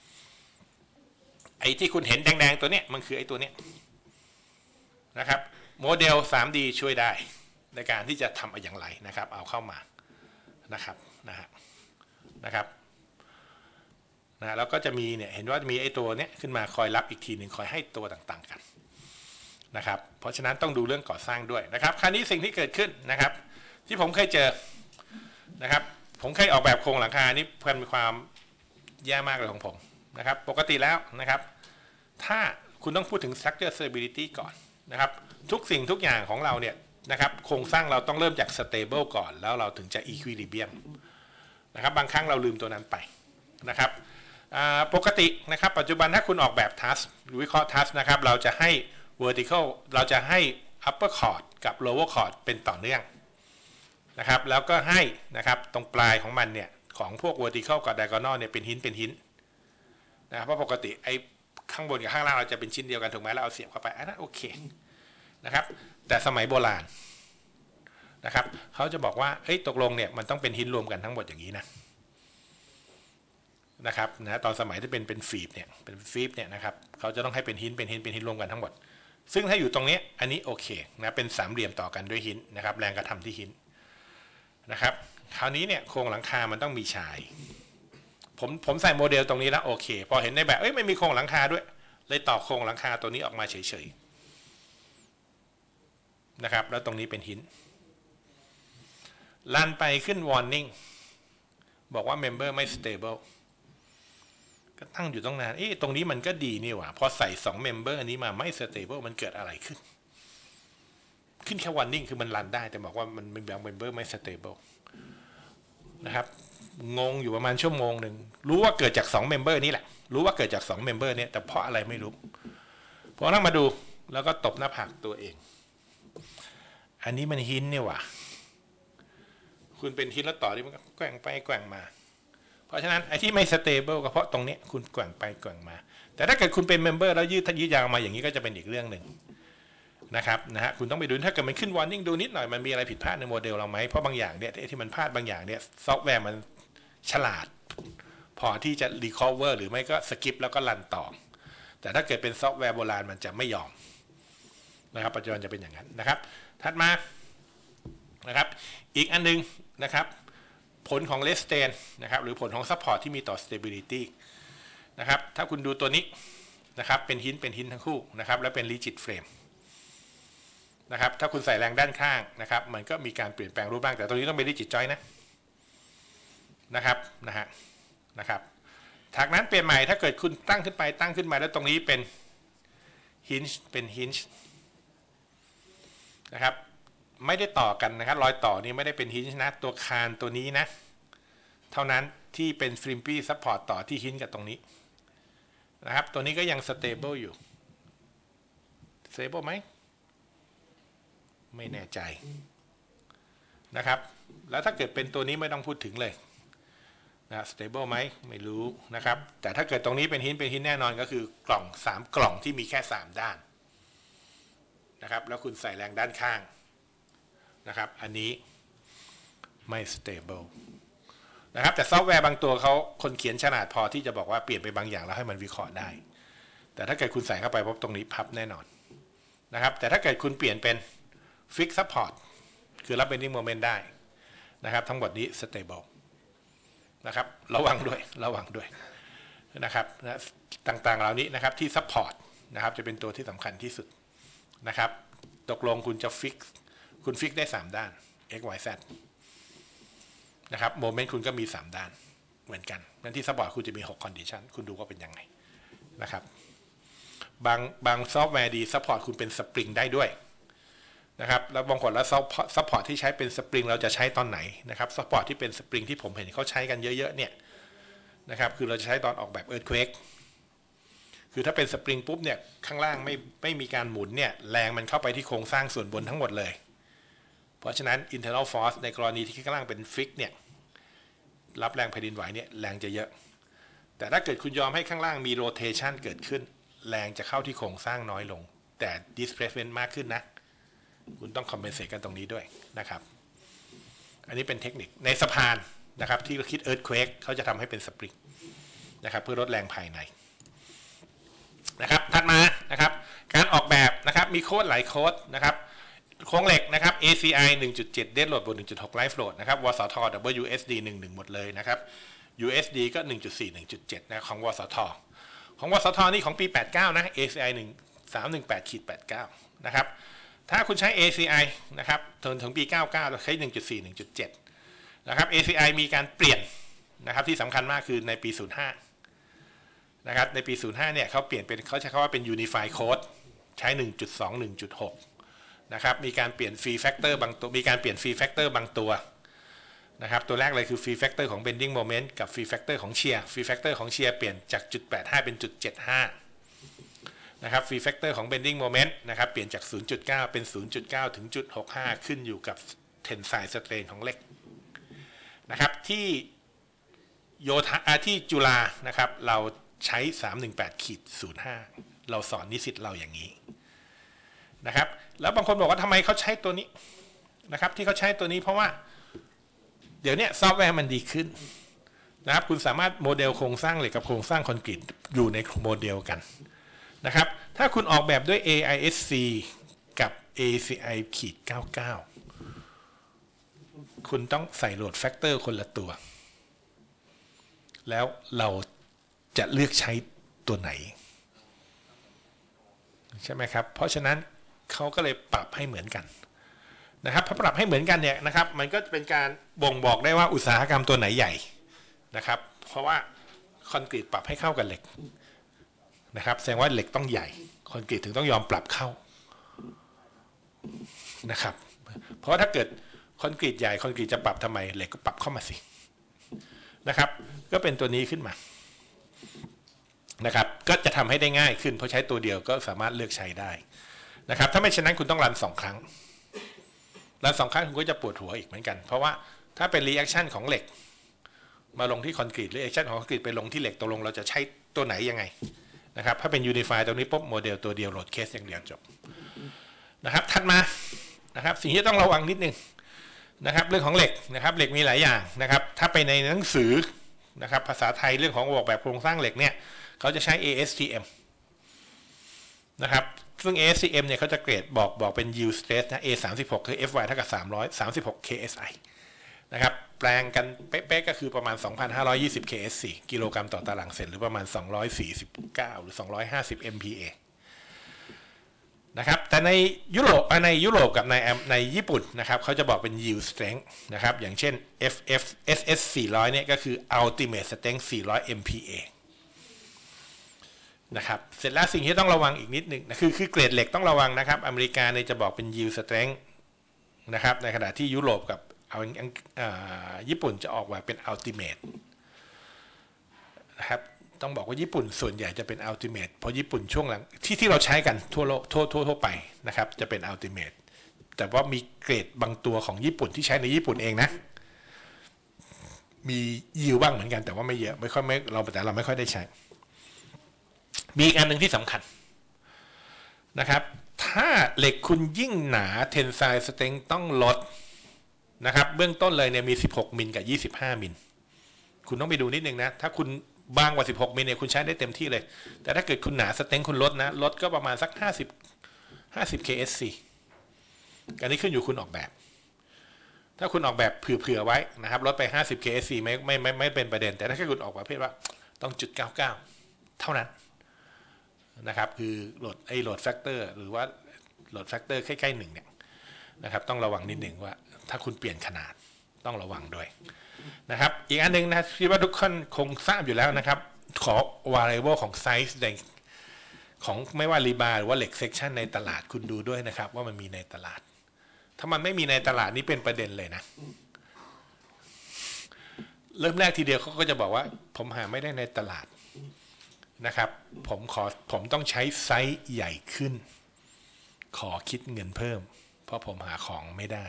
ไอ้ที่คุณเห็นแดงๆตัวเนี้ยมันคือไอ้ตัวเนี้ยนะครับโมเดล ทรี ดี ช่วยได้ในการที่จะทำอย่างไรนะครับเอาเข้ามานะครับนะฮะนะครับนะแล้วก็จะมีเนี่ยเห็นว่ามีไอ้ตัวเนี้ยขึ้นมาคอยรับอีกทีหนึ่งคอยให้ตัวต่างๆกันนะครับเพราะฉะนั้นต้องดูเรื่องก่อสร้างด้วยนะครับคราวนี้สิ่งที่เกิดขึ้นนะครับที่ผมเคยเจอนะครับผมเคยออกแบบโครงหลังคานี่เพื่อนมีความแย่มากเลยของผมนะครับปกติแล้วนะครับถ้าคุณต้องพูดถึง structure stability ก่อนนะครับทุกสิ่งทุกอย่างของเราเนี่ยนะครับโครงสร้างเราต้องเริ่มจาก stable ก่อนแล้วเราถึงจะ equilibrium นะครับบางครั้งเราลืมตัวนั้นไปนะครับปกตินะครับปัจจุบันถ้าคุณออกแบบ task หรือวิเคราะห์ task นะครับเราจะให้ vertical เราจะให้ upper chord กับ lower chord เป็นต่อเนื่องนะครับแล้วก็ให้นะครับตรงปลายของมันเนี่ยของพวก vertical กับ diagonal เนี่ยเป็นหินเป็นหินนะเพราะปกติไอ้ข้างบนกับข้างล่างเราจะเป็นชิ้นเดียวกันถูกไหมแล้วเอาเสียบเข้าไปอันนั้นโอเคนะครับแต่สมัยโบราณนะครับเขาจะบอกว่าเอ้ยตกลงเนี่ยมันต้องเป็นหินรวมกันทั้งหมดอย่างนี้นะนะครับนะตอนสมัยที่เป็นเป็นฟีบเนี่ยเป็นฟีบเนี่ยนะครับเขาจะต้องให้เป็นหินเป็นหินเป็นหินรวมกันทั้งหมดซึ่งถ้าอยู่ตรงนี้อันนี้โอเคนะเป็นสามเหลี่ยมต่อกันด้วยหินนะครับแรงกระทำที่หินนะครับคราวนี้เนี่ยโครงหลังคามันต้องมีชายผมผมใส่โมเดลตรงนี้แล้วโอเคพอเห็นในแบบเอ้ยไม่มีโครงหลังคาด้วยเลยต่อโครงหลังคาตัวนี้ออกมาเฉยๆนะครับแล้วตรงนี้เป็นหินลันไปขึ้น warning บอกว่า member ไม่ stable ก็ตั้งอยู่ตั้งนานเอ๊ะตรงนี้มันก็ดีนี่หว่าพอใส่สอง member อันนี้มาไม่ stable มันเกิดอะไรขึ้นขึ้นแค่ warning คือมันรันได้แต่บอกว่ามันเป็นบาง member ไม่ stable นะครับงงอยู่ประมาณชั่วโมงหนึ่งรู้ว่าเกิดจากสอง member นี่แหละรู้ว่าเกิดจากสอง member เนี่ยแต่เพราะอะไรไม่รู้พอนั่งมาดูแล้วก็ตบหน้าผากตัวเองอันนี้มันหินนี่หว่าคุณเป็นหินแล้วต่อที่มันก็แกว่งไปแกว่งมาเพราะฉะนั้นไอ้ที่ไม่ stable ก็เพราะตรงนี้คุณแกว่งไปแกว่งมาแต่ถ้าเกิดคุณเป็น member แล้วยืดยืดยาวมาอย่างนี้ก็จะเป็นอีกเรื่องหนึ่งนะครับนะฮะคุณต้องไปดูถ้าเกิดมันขึ้น warning ดูนิดหน่อยมันมีอะไรผิดพลาดในโมเดลเราไหมเพราะบางอย่างเนี่ยที่มันพลาดบางอย่างเนี่ยซอฟต์แวร์มันฉลาดพอที่จะ recover หรือไม่ก็ skip แล้วก็รันต่อแต่ถ้าเกิดเป็นซอฟต์แวร์โบราณมันจะไม่ยอมนะครับปัจจุบันจะเป็นอย่างนั้นนะครับถัดมานะครับอีกอันนึงนะครับผลของ resistance นะครับหรือผลของ support ที่มีต่อ stability นะครับถ้าคุณดูตัวนี้นะครับเป็นหินเป็นหินทั้งคู่นะครับและเป็น rigid frame นะครับถ้าคุณใส่แรงด้านข้างนะครับมันก็มีการเปลี่ยนแปลงรูปร่างแต่ตรงนี้ต้องเป็น rigid joint นะนะครับนะฮะนะครับจากนั้นเปลี่ยนใหม่ถ้าเกิดคุณตั้งขึ้นไปตั้งขึ้นมาแล้วตรงนี้เป็น hinge เป็น hinge นะครับไม่ได้ต่อกันนะครับรอยต่อนี้ไม่ได้เป็น hinge นะตัวคานตัวนี้นะเท่านั้นที่เป็น flimsy support ต่อที่ hinge กับตรงนี้นะครับตัวนี้ก็ยัง stable อยู่ stable ไหมไม่แน่ใจนะครับแล้วถ้าเกิดเป็นตัวนี้ไม่ต้องพูดถึงเลยนะ stable ไหมไม่รู้นะครับแต่ถ้าเกิดตรงนี้เป็นหินเป็นหินแน่นอนก็คือกล่องสามกล่องที่มีแค่สามด้านนะครับแล้วคุณใส่แรงด้านข้างนะครับอันนี้ไม่ stable นะครับแต่ซอฟต์แวร์บางตัวเขาคนเขียนฉลาดพอที่จะบอกว่าเปลี่ยนไปบางอย่างแล้วให้มันวิเคราะห์ได้แต่ถ้าเกิดคุณใส่เข้าไปพบตรงนี้พับแน่นอนนะครับแต่ถ้าเกิดคุณเปลี่ยนเป็น fix support คือรับ bending moment ได้นะครับทั้งหมดนี้ stableนะครับระวังด้วยระวังด้วยนะครับนะต่างๆเหล่านี้นะครับที่ support นะครับจะเป็นตัวที่สำคัญที่สุดนะครับตกลงคุณจะ fix คุณ fix ได้สามด้าน x y z นะครับโมเมนต์คุณก็มีสามด้านเหมือนกันนั่นที่ support คุณจะมีหก condition คุณดูว่าเป็นยังไงนะครับบางบางซอฟต์แวร์ดี support คุณเป็นสปริงได้ด้วยนะครับแล้วบางคนแล้วซัพพอร์ตที่ใช้เป็นสปริงเราจะใช้ตอนไหนนะครับซัพพอร์ตที่เป็นสปริงที่ผมเห็นเขาใช้กันเยอะๆเนี่ยนะครับคือเราจะใช้ตอนออกแบบเอิร์ธเควกคือถ้าเป็นสปริงปุ๊บเนี่ยข้างล่างไม่ไม่มีการหมุนเนี่ยแรงมันเข้าไปที่โครงสร้างส่วนบนทั้งหมดเลยเพราะฉะนั้น internal force ในกรณีที่ข้างล่างเป็นฟิกเนี่ยรับแรงแผ่นดินไหวเนี่ยแรงจะเยอะแต่ถ้าเกิดคุณยอมให้ข้างล่างมี rotation เกิดขึ้นแรงจะเข้าที่โครงสร้างน้อยลงแต่ displacement มากขึ้นนะคุณต้องคอมเพนเซตกันตรงนี้ด้วยนะครับอันนี้เป็นเทคนิคในสะพานนะครับที่คิดเอิร์ธเควกเขาจะทำให้เป็นสปริงนะครับเพื่อลดแรงภายในนะครับถัดมานะครับการออกแบบนะครับมีโค้ดหลายโค้ดนะครับโครงเหล็กนะครับ เอ ซี ไอ หนึ่งจุดเจ็ด Dead Load บวก หนึ่งจุดหก Live Load นะครับ วสท ดับเบิลยู เอส ดี หนึ่งสิบเอ็ด หมดเลยนะครับ ยู เอส ดี ก็ หนึ่งจุดสี่ หนึ่งจุดเจ็ด นะของวสทของวสทนี่ของปีแปดสิบเก้านะ เอ ซี ไอ หนึ่งสามหนึ่งแปด แปดสิบเก้า นะครับถ้าคุณใช้ เอ ซี ไอ นะครับถึงถึงปีเก้าสิบเก้าเราใช้ หนึ่งจุดสี่ หนึ่งจุดเจ็ด นะครับ เอ ซี ไอ มีการเปลี่ยนนะครับที่สำคัญมากคือในปี ศูนย์ห้า นะครับในปี ศูนย์ห้า เนี่ยเขาเปลี่ยนเป็นเขาใช้คำว่าเป็น Unified Code ใช้ หนึ่งจุดสอง หนึ่งจุดหก นะครับมีการเปลี่ยน Free Factor บางตัวมีการเปลี่ยน Free Factor บางตัวนะครับตัวแรกเลยคือ Free Factor ของ Bending Moment กับ Free Factor ของ Shear Free Factor ของ Shear เปลี่ยนจาก จุดแปดห้า เป็น จุดเจ็ดห้านะครับ free factor ของ bending moment นะครับเปลี่ยนจาก ศูนย์จุดเก้า เป็น ศูนย์จุดเก้า ถึง จุดหกห้า ขึ้นอยู่กับ tensile strain ของเหล็กนะครับที่โยธาที่จุฬานะครับเราใช้ สามหนึ่งแปด ศูนย์ห้า เราสอนนิสิตเราอย่างนี้นะครับแล้วบางคนบอกว่าทำไมเขาใช้ตัวนี้นะครับที่เขาใช้ตัวนี้เพราะว่าเดี๋ยวนี้ซอฟต์แวร์มันดีขึ้นนะครับคุณสามารถโมเดลโครงสร้างเหล็กกับโครงสร้างคอนกรีตอยู่ในโมเดลกันนะครับถ้าคุณออกแบบด้วย เอ ไอ เอส ซี กับ เอ ซี ไอ เก้าสิบเก้า คุณต้องใส่โหลดแฟกเตอร์คนละตัวแล้วเราจะเลือกใช้ตัวไหนใช่ไหมครับเพราะฉะนั้นเขาก็เลยปรับให้เหมือนกันนะครับพอปรับให้เหมือนกันเนี่ยนะครับมันก็เป็นการบ่งบอกได้ว่าอุตสาหกรรมตัวไหนใหญ่นะครับเพราะว่าคอนกรีตปรับให้เข้ากับเหล็กนะครับแสดงว่าเหล็กต้องใหญ่คอนกรีตถึงต้องยอมปรับเข้านะครับเพราะถ้าเกิดคอนกรีตใหญ่คอนกรีตจะปรับทำไมเหล็กก็ปรับเข้ามาสินะครับก็เป็นตัวนี้ขึ้นมานะครับก็จะทำให้ได้ง่ายขึ้นเพราะใช้ตัวเดียวก็สามารถเลือกใช้ได้นะครับถ้าไม่เช่นนั้นคุณต้องรันสองครั้งรันสองครั้งคุณก็จะปวดหัวอีกเหมือนกันเพราะว่าถ้าเป็นรีแอคชั่นของเหล็กมาลงที่คอนกรีตหรือรีแอคชั่นของคอนกรีตไปลงที่เหล็กตกลงเราจะใช้ตัวไหนยังไงนะครับถ้าเป็นยูนิฟายตรงนี้ปุ๊บโมเดลตัวเดียวโหลดเคสอย่างเดียวจบนะครับถัดมานะครับสิ่งที่ต้องระวังนิดนึงนะครับเรื่องของเหล็กนะครับเหล็กมีหลายอย่างนะครับถ้าไปในหนังสือนะครับภาษาไทยเรื่องของออกแบบโครงสร้างเหล็กเนี่ยเขาจะใช้ เอ เอส ที เอ็ม นะครับซึ่ง เอ เอส ซี เอ็ม เนี่ยเขาจะเกรดบอกบอกเป็น yield stress นะ A สามสิบหกคือ เอฟ วาย เท่ากับสามร้อยสามสิบหก เค เอส ไอ นะครับแปลงกันเป๊ะๆก็คือประมาณ สองพันห้าร้อยยี่สิบ เค เอส โฟร์ กิโลกรัมต่อตารางเซนหรือประมาณสองร้อยสี่สิบเก้าหรือสองร้อยห้าสิบ เอ็ม พี เอ นะครับแต่ในยุโรปในยุโรปกับในในญี่ปุ่นนะครับเขาจะบอกเป็น yield strength นะครับอย่างเช่น เอฟ เอฟ เอส เอส สี่ร้อยเนี่ยก็คือ ultimate strength สี่ร้อย เอ็ม พี เอ นะครับเสร็จแล้วสิ่งที่ต้องระวังอีกนิดนึงนะคือคือเกรดเหล็กต้องระวังนะครับอเมริกาเนี่ยจะบอกเป็น yield strength นะครับในขณะที่ยุโรปกับเอาญี่ปุ่นจะออกมาเป็น ultimate นะครับต้องบอกว่าญี่ปุ่นส่วนใหญ่จะเป็น ultimate เพราะญี่ปุ่นช่วงหลังที่ที่เราใช้กันทั่วโลกทั่วทั่วทั่วไปนะครับจะเป็น ultimate แต่ว่ามีเกรดบางตัวของญี่ปุ่นที่ใช้ในญี่ปุ่นเองนะมียิวบ้างเหมือนกันแต่ว่าไม่เยอะไม่ค่อยไม่เราแต่เราไม่ค่อยได้ใช้มีอีกอันหนึ่งที่สำคัญนะครับถ้าเหล็กคุณยิ่งหนา tensile strength ต้องลดนะครับเบื้องต้นเลยเนี่ยมีสิบหกมิลกับยี่สิบห้ามิลคุณต้องไปดูนิดนึงนะถ้าคุณบางกว่าสิบหกมิลเนี่ยคุณใช้ได้เต็มที่เลยแต่ถ้าเกิดคุณหนาสเต็งคุณลดนะลดก็ประมาณสักห้าสิบ ห้าสิบ เค เอส โฟร์ อันนี้ขึ้นอยู่คุณออกแบบถ้าคุณออกแบบเผื่อๆไว้นะครับลดไปห้าสิบ เค เอส โฟร์ ไม่ไม่ไม่ไม่เป็นประเด็นแต่ถ้าคุณออกประเภทว่าต้องจุดเก้าเก้าเท่านั้นนะครับคือโหลดไอ้โหลดแฟกเตอร์หรือว่าโหลดแฟกเตอร์ใกล้ๆหนึ่งเนี่ยนะครับต้องระวังนิดหนึ่งว่าถ้าคุณเปลี่ยนขนาดต้องระวังด้วยนะครับอีกอันหนึ่งนะที่ว่าทุกคนคงทราบอยู่แล้วนะครับขอ variable ของ size ในของไม่ว่ารีบาร์หรือว่าเหล็ก section ในตลาดคุณดูด้วยนะครับว่ามันมีในตลาดถ้ามันไม่มีในตลาดนี้เป็นประเด็นเลยนะเริ่มแรกทีเดียวเขาก็จะบอกว่าผมหาไม่ได้ในตลาดนะครับผมขอผมต้องใช้ไซส์ใหญ่ขึ้นขอคิดเงินเพิ่มเพราะผมหาของไม่ได้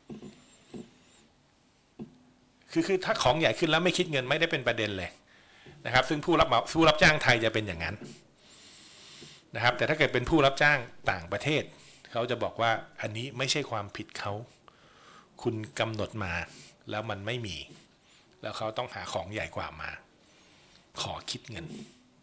คือคือถ้าของใหญ่ขึ้นแล้วไม่คิดเงินไม่ได้เป็นประเด็นเลยนะครับซึ่งผู้รับเหมาผู้รับจ้างไทยจะเป็นอย่างนั้นนะครับแต่ถ้าเกิดเป็นผู้รับจ้างต่างประเทศเขาจะบอกว่าอันนี้ไม่ใช่ความผิดเขาคุณกำหนดมาแล้วมันไม่มีแล้วเขาต้องหาของใหญ่กว่ามาขอคิดเงิน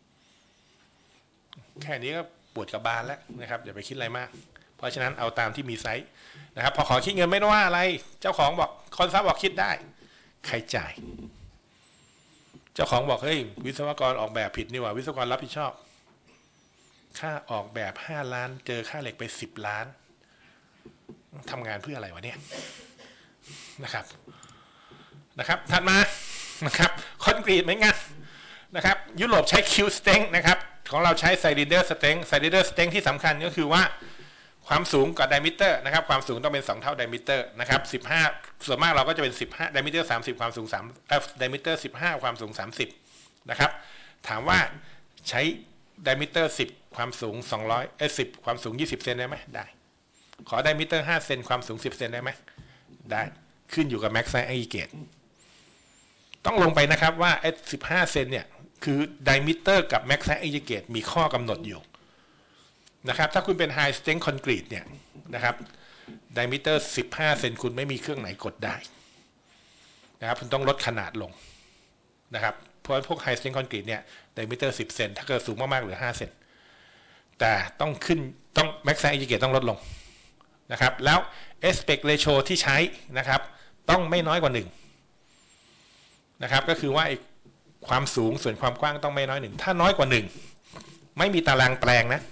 แค่นี้ก็ปวดกระบาลแล้วนะครับอย่าไปคิดอะไรมากเพราะฉะนั้นเอาตามที่มีไซส์นะครับพอขอคิดเงินไม่ได้ว่าอะไรเจ้าของบอกคอนซัลท์บอกคิดได้ใครจ่ายเจ้าของบอกเฮ้ยวิศวกรออกแบบผิดนี่หว่าวิศวกรรับผิดชอบค่าออกแบบห้าล้านเจอค่าเหล็กไปสิบล้านทำงานเพื่ออะไรวะเนี่ยนะครับนะครับถัดมานะครับคอนกรีตเหมือนกันนะครับยุโรปใช้คิวสเต็งนะครับของเราใช้ไซลินเดอร์สเต็งไซลินเดอร์สเต็งที่สำคัญก็คือว่าความสูงกับไดมิเตอร์นะครับความสูงต้องเป็นสองเท่าไดมิเตอร์นะครับสิบห้าส่วนมากเราก็จะเป็นสิบห้าไดมิเตอร์สามสิบความสูงสามเอ่อไดมิเตอร์สิบห้าความสูงสามสิบนะครับถามว่าใช้ไดมิเตอร์สิบความสูงสองร้อยเอ้ยสิบความสูงยี่สิบเซนได้ไหมได้ขอไดมิเตอร์ห้าเซนความสูงสิบเซนได้ไหมได้ขึ้นอยู่กับแม็กซ์ไซน์ไอเกตต้องลงไปนะครับว่าไอ้สิบห้าเซนเนี่ยคือไดมิเตอร์กับแม็กซ์ไซน์ไอเกตมีข้อกำหนดอยู่นะครับถ้าคุณเป็น High Strength Concrete เนี่ยนะครับไดมิเตอร์สิบห้าเซนคุณไม่มีเครื่องไหนกดได้นะครับคุณต้องลดขนาดลงนะครับเพราะพวก High Strength Concrete เนี่ยไดมิเตอร์สิบเซนถ้าเกิดสูงมากๆเหลือห้าเซนแต่ต้องขึ้นต้อง Max Size Indicate ต้องลดลงนะครับแล้ว Aspect Ratio ที่ใช้นะครับต้องไม่น้อยกว่าหนึ่งนะครับก็คือว่าความสูงส่วนความกว้างต้องไม่น้อยหนึ่งถ้าน้อยกว่าหนึ่งไม่มีตารางแปลงนะ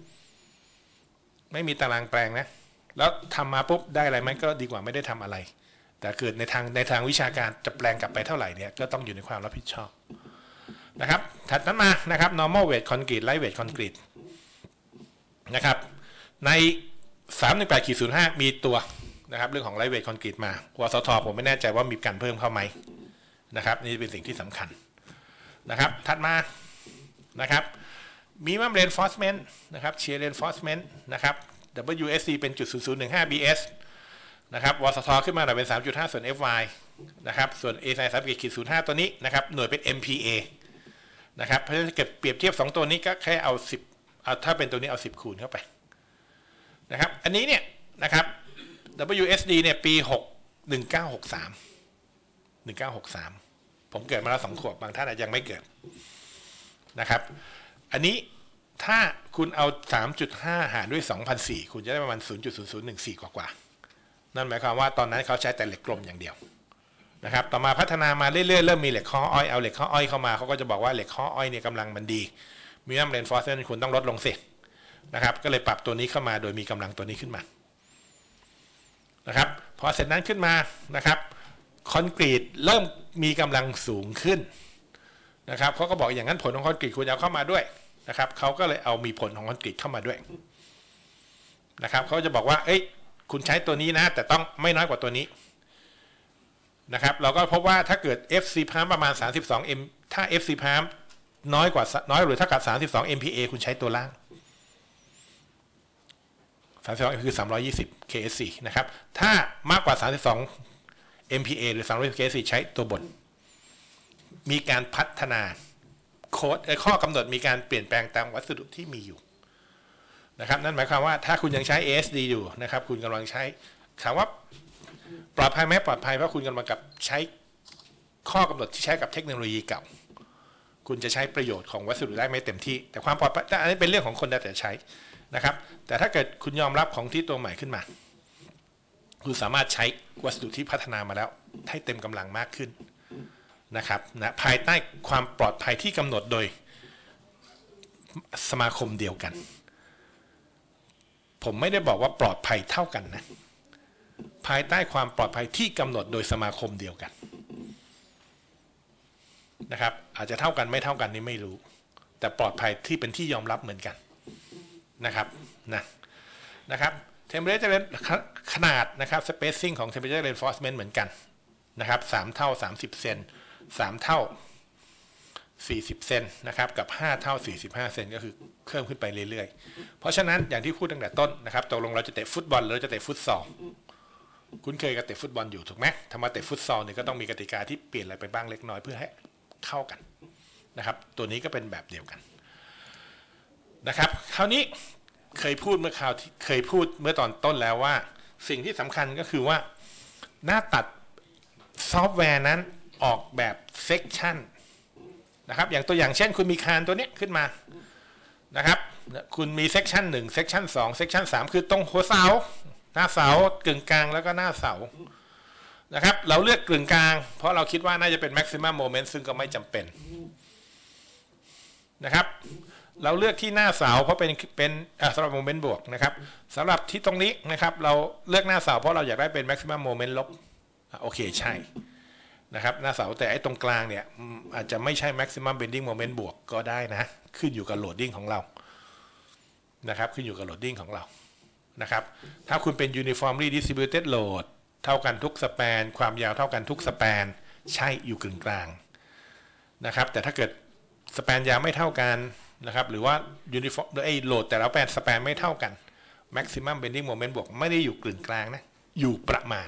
ไม่มีตารางแปลงนะแล้วทำมาปุ๊บได้อะไรไหมก็ดีกว่าไม่ได้ทำอะไรแต่เกิดในทางในทางวิชาการจะแปลงกลับไปเท่าไหร่เนี่ยก็ต้องอยู่ในความรับผิดชอบนะครับถัดนั้นมานะครับ normal weight concrete light weight concrete นะครับใน สามหนึ่งแปด ศูนย์ห้า มีตัวนะครับเรื่องของ light weight concrete มาวสทผมไม่แน่ใจว่ามีการเพิ่มเข้าไหมนะครับนี่เป็นสิ่งที่สำคัญนะครับถัดมานะครับminimum reinforcement นะครับ shear reinforcement นะครับ ดับเบิลยู เอส ซี เป็น จุดศูนย์ศูนย์หนึ่งห้า บี เอส นะครับวสทขึ้นมาหน่อยเป็น สามจุดห้า ส่วน เอฟ วาย นะครับส่วน เอ ไซน์ สามสิบ ศูนย์ห้า ตัวนี้นะครับหน่วยเป็น เอ็ม พี เอ นะครับเพราะฉะนั้นเก็บเปรียบเทียบสองตัวนี้ก็แค่เอาสิบเอาถ้าเป็นตัวนี้เอาสิบคูณเข้าไปนะครับอันนี้เนี่ยนะครับ ดับเบิลยู เอส ดี เนี่ยปีหก หนึ่งเก้าหกสาม หนึ่งเก้าหกสามผมเกิดมาแล้วสองขวบบางท่านอาจจะยังไม่เกิดนะครับอันนี้ถ้าคุณเอา สามจุดห้า หารด้วย สองพันสี่ร้อย คุณจะได้ประมาณ ศูนย์จุดศูนย์ศูนย์หนึ่งสี่ กว่าๆนั่นหมายความว่าตอนนั้นเขาใช้แต่เหล็กกลมอย่างเดียวนะครับต่อมาพัฒนามาเรื่อยๆเริ่มมีเหล็กข้ออ้อยเอาเหล็กข้ออ้อยเข้ามาเขาก็จะบอกว่าเหล็กข้ออ้อยเนี่ยกำลังมันดีมีน้ำเรนฟอร์สเซนคุณต้องลดลงสินะครับก็เลยปรับตัวนี้เข้ามาโดยมีกำลังตัวนี้ขึ้นมานะครับพอเสร็จนั้นขึ้นมานะครับคอนกรีตเริ่มมีกำลังสูงขึ้นนะครับเขาก็บอกอย่างนั้นผลของคอนกรีตคุณเอาเข้ามาด้วยนะครับเขาก็เลยเอามีผลของคอนกรีตเข้ามาด้วยนะครับเขาจะบอกว่าเอ้ยคุณใช้ตัวนี้นะแต่ต้องไม่น้อยกว่าตัวนี้นะครับเราก็พบว่าถ้าเกิด เอฟ ซี pump ประมาณสามสิบสอง m ถ้า เอฟ ซี pump น้อยกว่าน้อยหรือเท่ากับสามสิบสอง เอ็ม พี เอ คุณใช้ตัวล่างสามสิบสองคือสามร้อยยี่สิบ เค เอส สี่ นะครับถ้ามากกว่าสามสิบสอง เอ็ม พี เอ หรือสามร้อยยี่สิบ เค เอส สี่ ใช้ตัวบนมีการพัฒนาโค้ดข้อกำหนดมีการเปลี่ยนแปลงตามวัสดุที่มีอยู่นะครับนั่นหมายความว่าถ้าคุณยังใช้ เอ เอส ดี อยู่นะครับคุณกำลังใช้ถามว่าปลอดภัยไหมปลอดภัยเพราะคุณกำลังกับใช้ข้อกำหนดที่ใช้กับเทคโนโลยีเก่าคุณจะใช้ประโยชน์ของวัสดุได้ไม่เต็มที่แต่ความปลอดภัยอันนี้เป็นเรื่องของคนแต่ใช้นะครับแต่ถ้าเกิดคุณยอมรับของที่ตัวใหม่ขึ้นมาคุณสามารถใช้วัสดุที่พัฒนามาแล้วให้เต็มกำลังมากขึ้นนะครับนะภายใต้ความปลอดภัยที่กำหนดโดยสมาคมเดียวกันผมไม่ได้บอกว่าปลอดภัยเท่ากันนะภายใต้ความปลอดภัยที่กำหนดโดยสมาคมเดียวกันนะครับอาจจะเท่ากันไม่เท่ากันนี่ไม่รู้แต่ปลอดภัยที่เป็นที่ยอมรับเหมือนกันนะครับนะนะครับ temperature ขนาดนะครับ spacing ของ temperature reinforcement เหมือนกันนะครับสามเท่าสามสิบเซนสามเท่าสี่สิบเซนนะครับกับห้าเท่าสี่สิบห้าเซนก็คือเพิ่มขึ้นไปเรื่อยๆเพราะฉะนั้นอย่างที่พูดตั้งแต่ต้นนะครับตกลงเราจะเตะฟุตบอลหรือเราจะเตะฟุตซอลคุ้นเคยกับเตะฟุตบอลอยู่ถูกไหมถ้ามาเตะฟุตซอลเนี่ยก็ต้องมีกติกาที่เปลี่ยนอะไรไปบ้างเล็กน้อยเพื่อให้เข้ากันนะครับตัวนี้ก็เป็นแบบเดียวกันนะครับคราวนี้เคยพูดเมื่อคราวที่เคยพูดเมื่อตอนต้นแล้วว่าสิ่งที่สำคัญก็คือว่าหน้าตัดซอฟต์แวร์นั้นออกแบบเซกชันนะครับอย่างตัวอย่างเช่นคุณมีคานตัวนี้ขึ้นมานะครับคุณมีเซกชันหนึ่งเซกชันสองเซกชันสามคือตรงหัวเสาหน้าเสากึ่งกลางแล้วก็หน้าเสานะครับเราเลือกกึ่งกลางเพราะเราคิดว่าน่าจะเป็น maximum moment ซึ่งก็ไม่จำเป็นนะครับเราเลือกที่หน้าเสาเพราะเป็นเป็นสำหรับโมเมนต์บวกนะครับสำหรับที่ตรงนี้นะครับเราเลือกหน้าเสาเพราะเราอยากได้เป็น maximum moment ลบโอเคใช่นะครับหน้าเสาแต่ไอ้ตรงกลางเนี่ยอาจจะไม่ใช่ maximum bending moment บวกก็ได้นะขึ้นอยู่กับ loading ของเรานะครับขึ้นอยู่กับ loading ของเรานะครับถ้าคุณเป็น uniformly distributed load เท่ากันทุกสแปนความยาวเท่ากันทุกสแปนใช่อยู่กึ่งกลางนะครับแต่ถ้าเกิดสแปนยาวไม่เท่ากันนะครับหรือว่า uniform ไอ้ load แต่ละแปนสแปนไม่เท่ากัน maximum bending moment บวกไม่ได้อยู่กึ่งกลางนะอยู่ประมาณ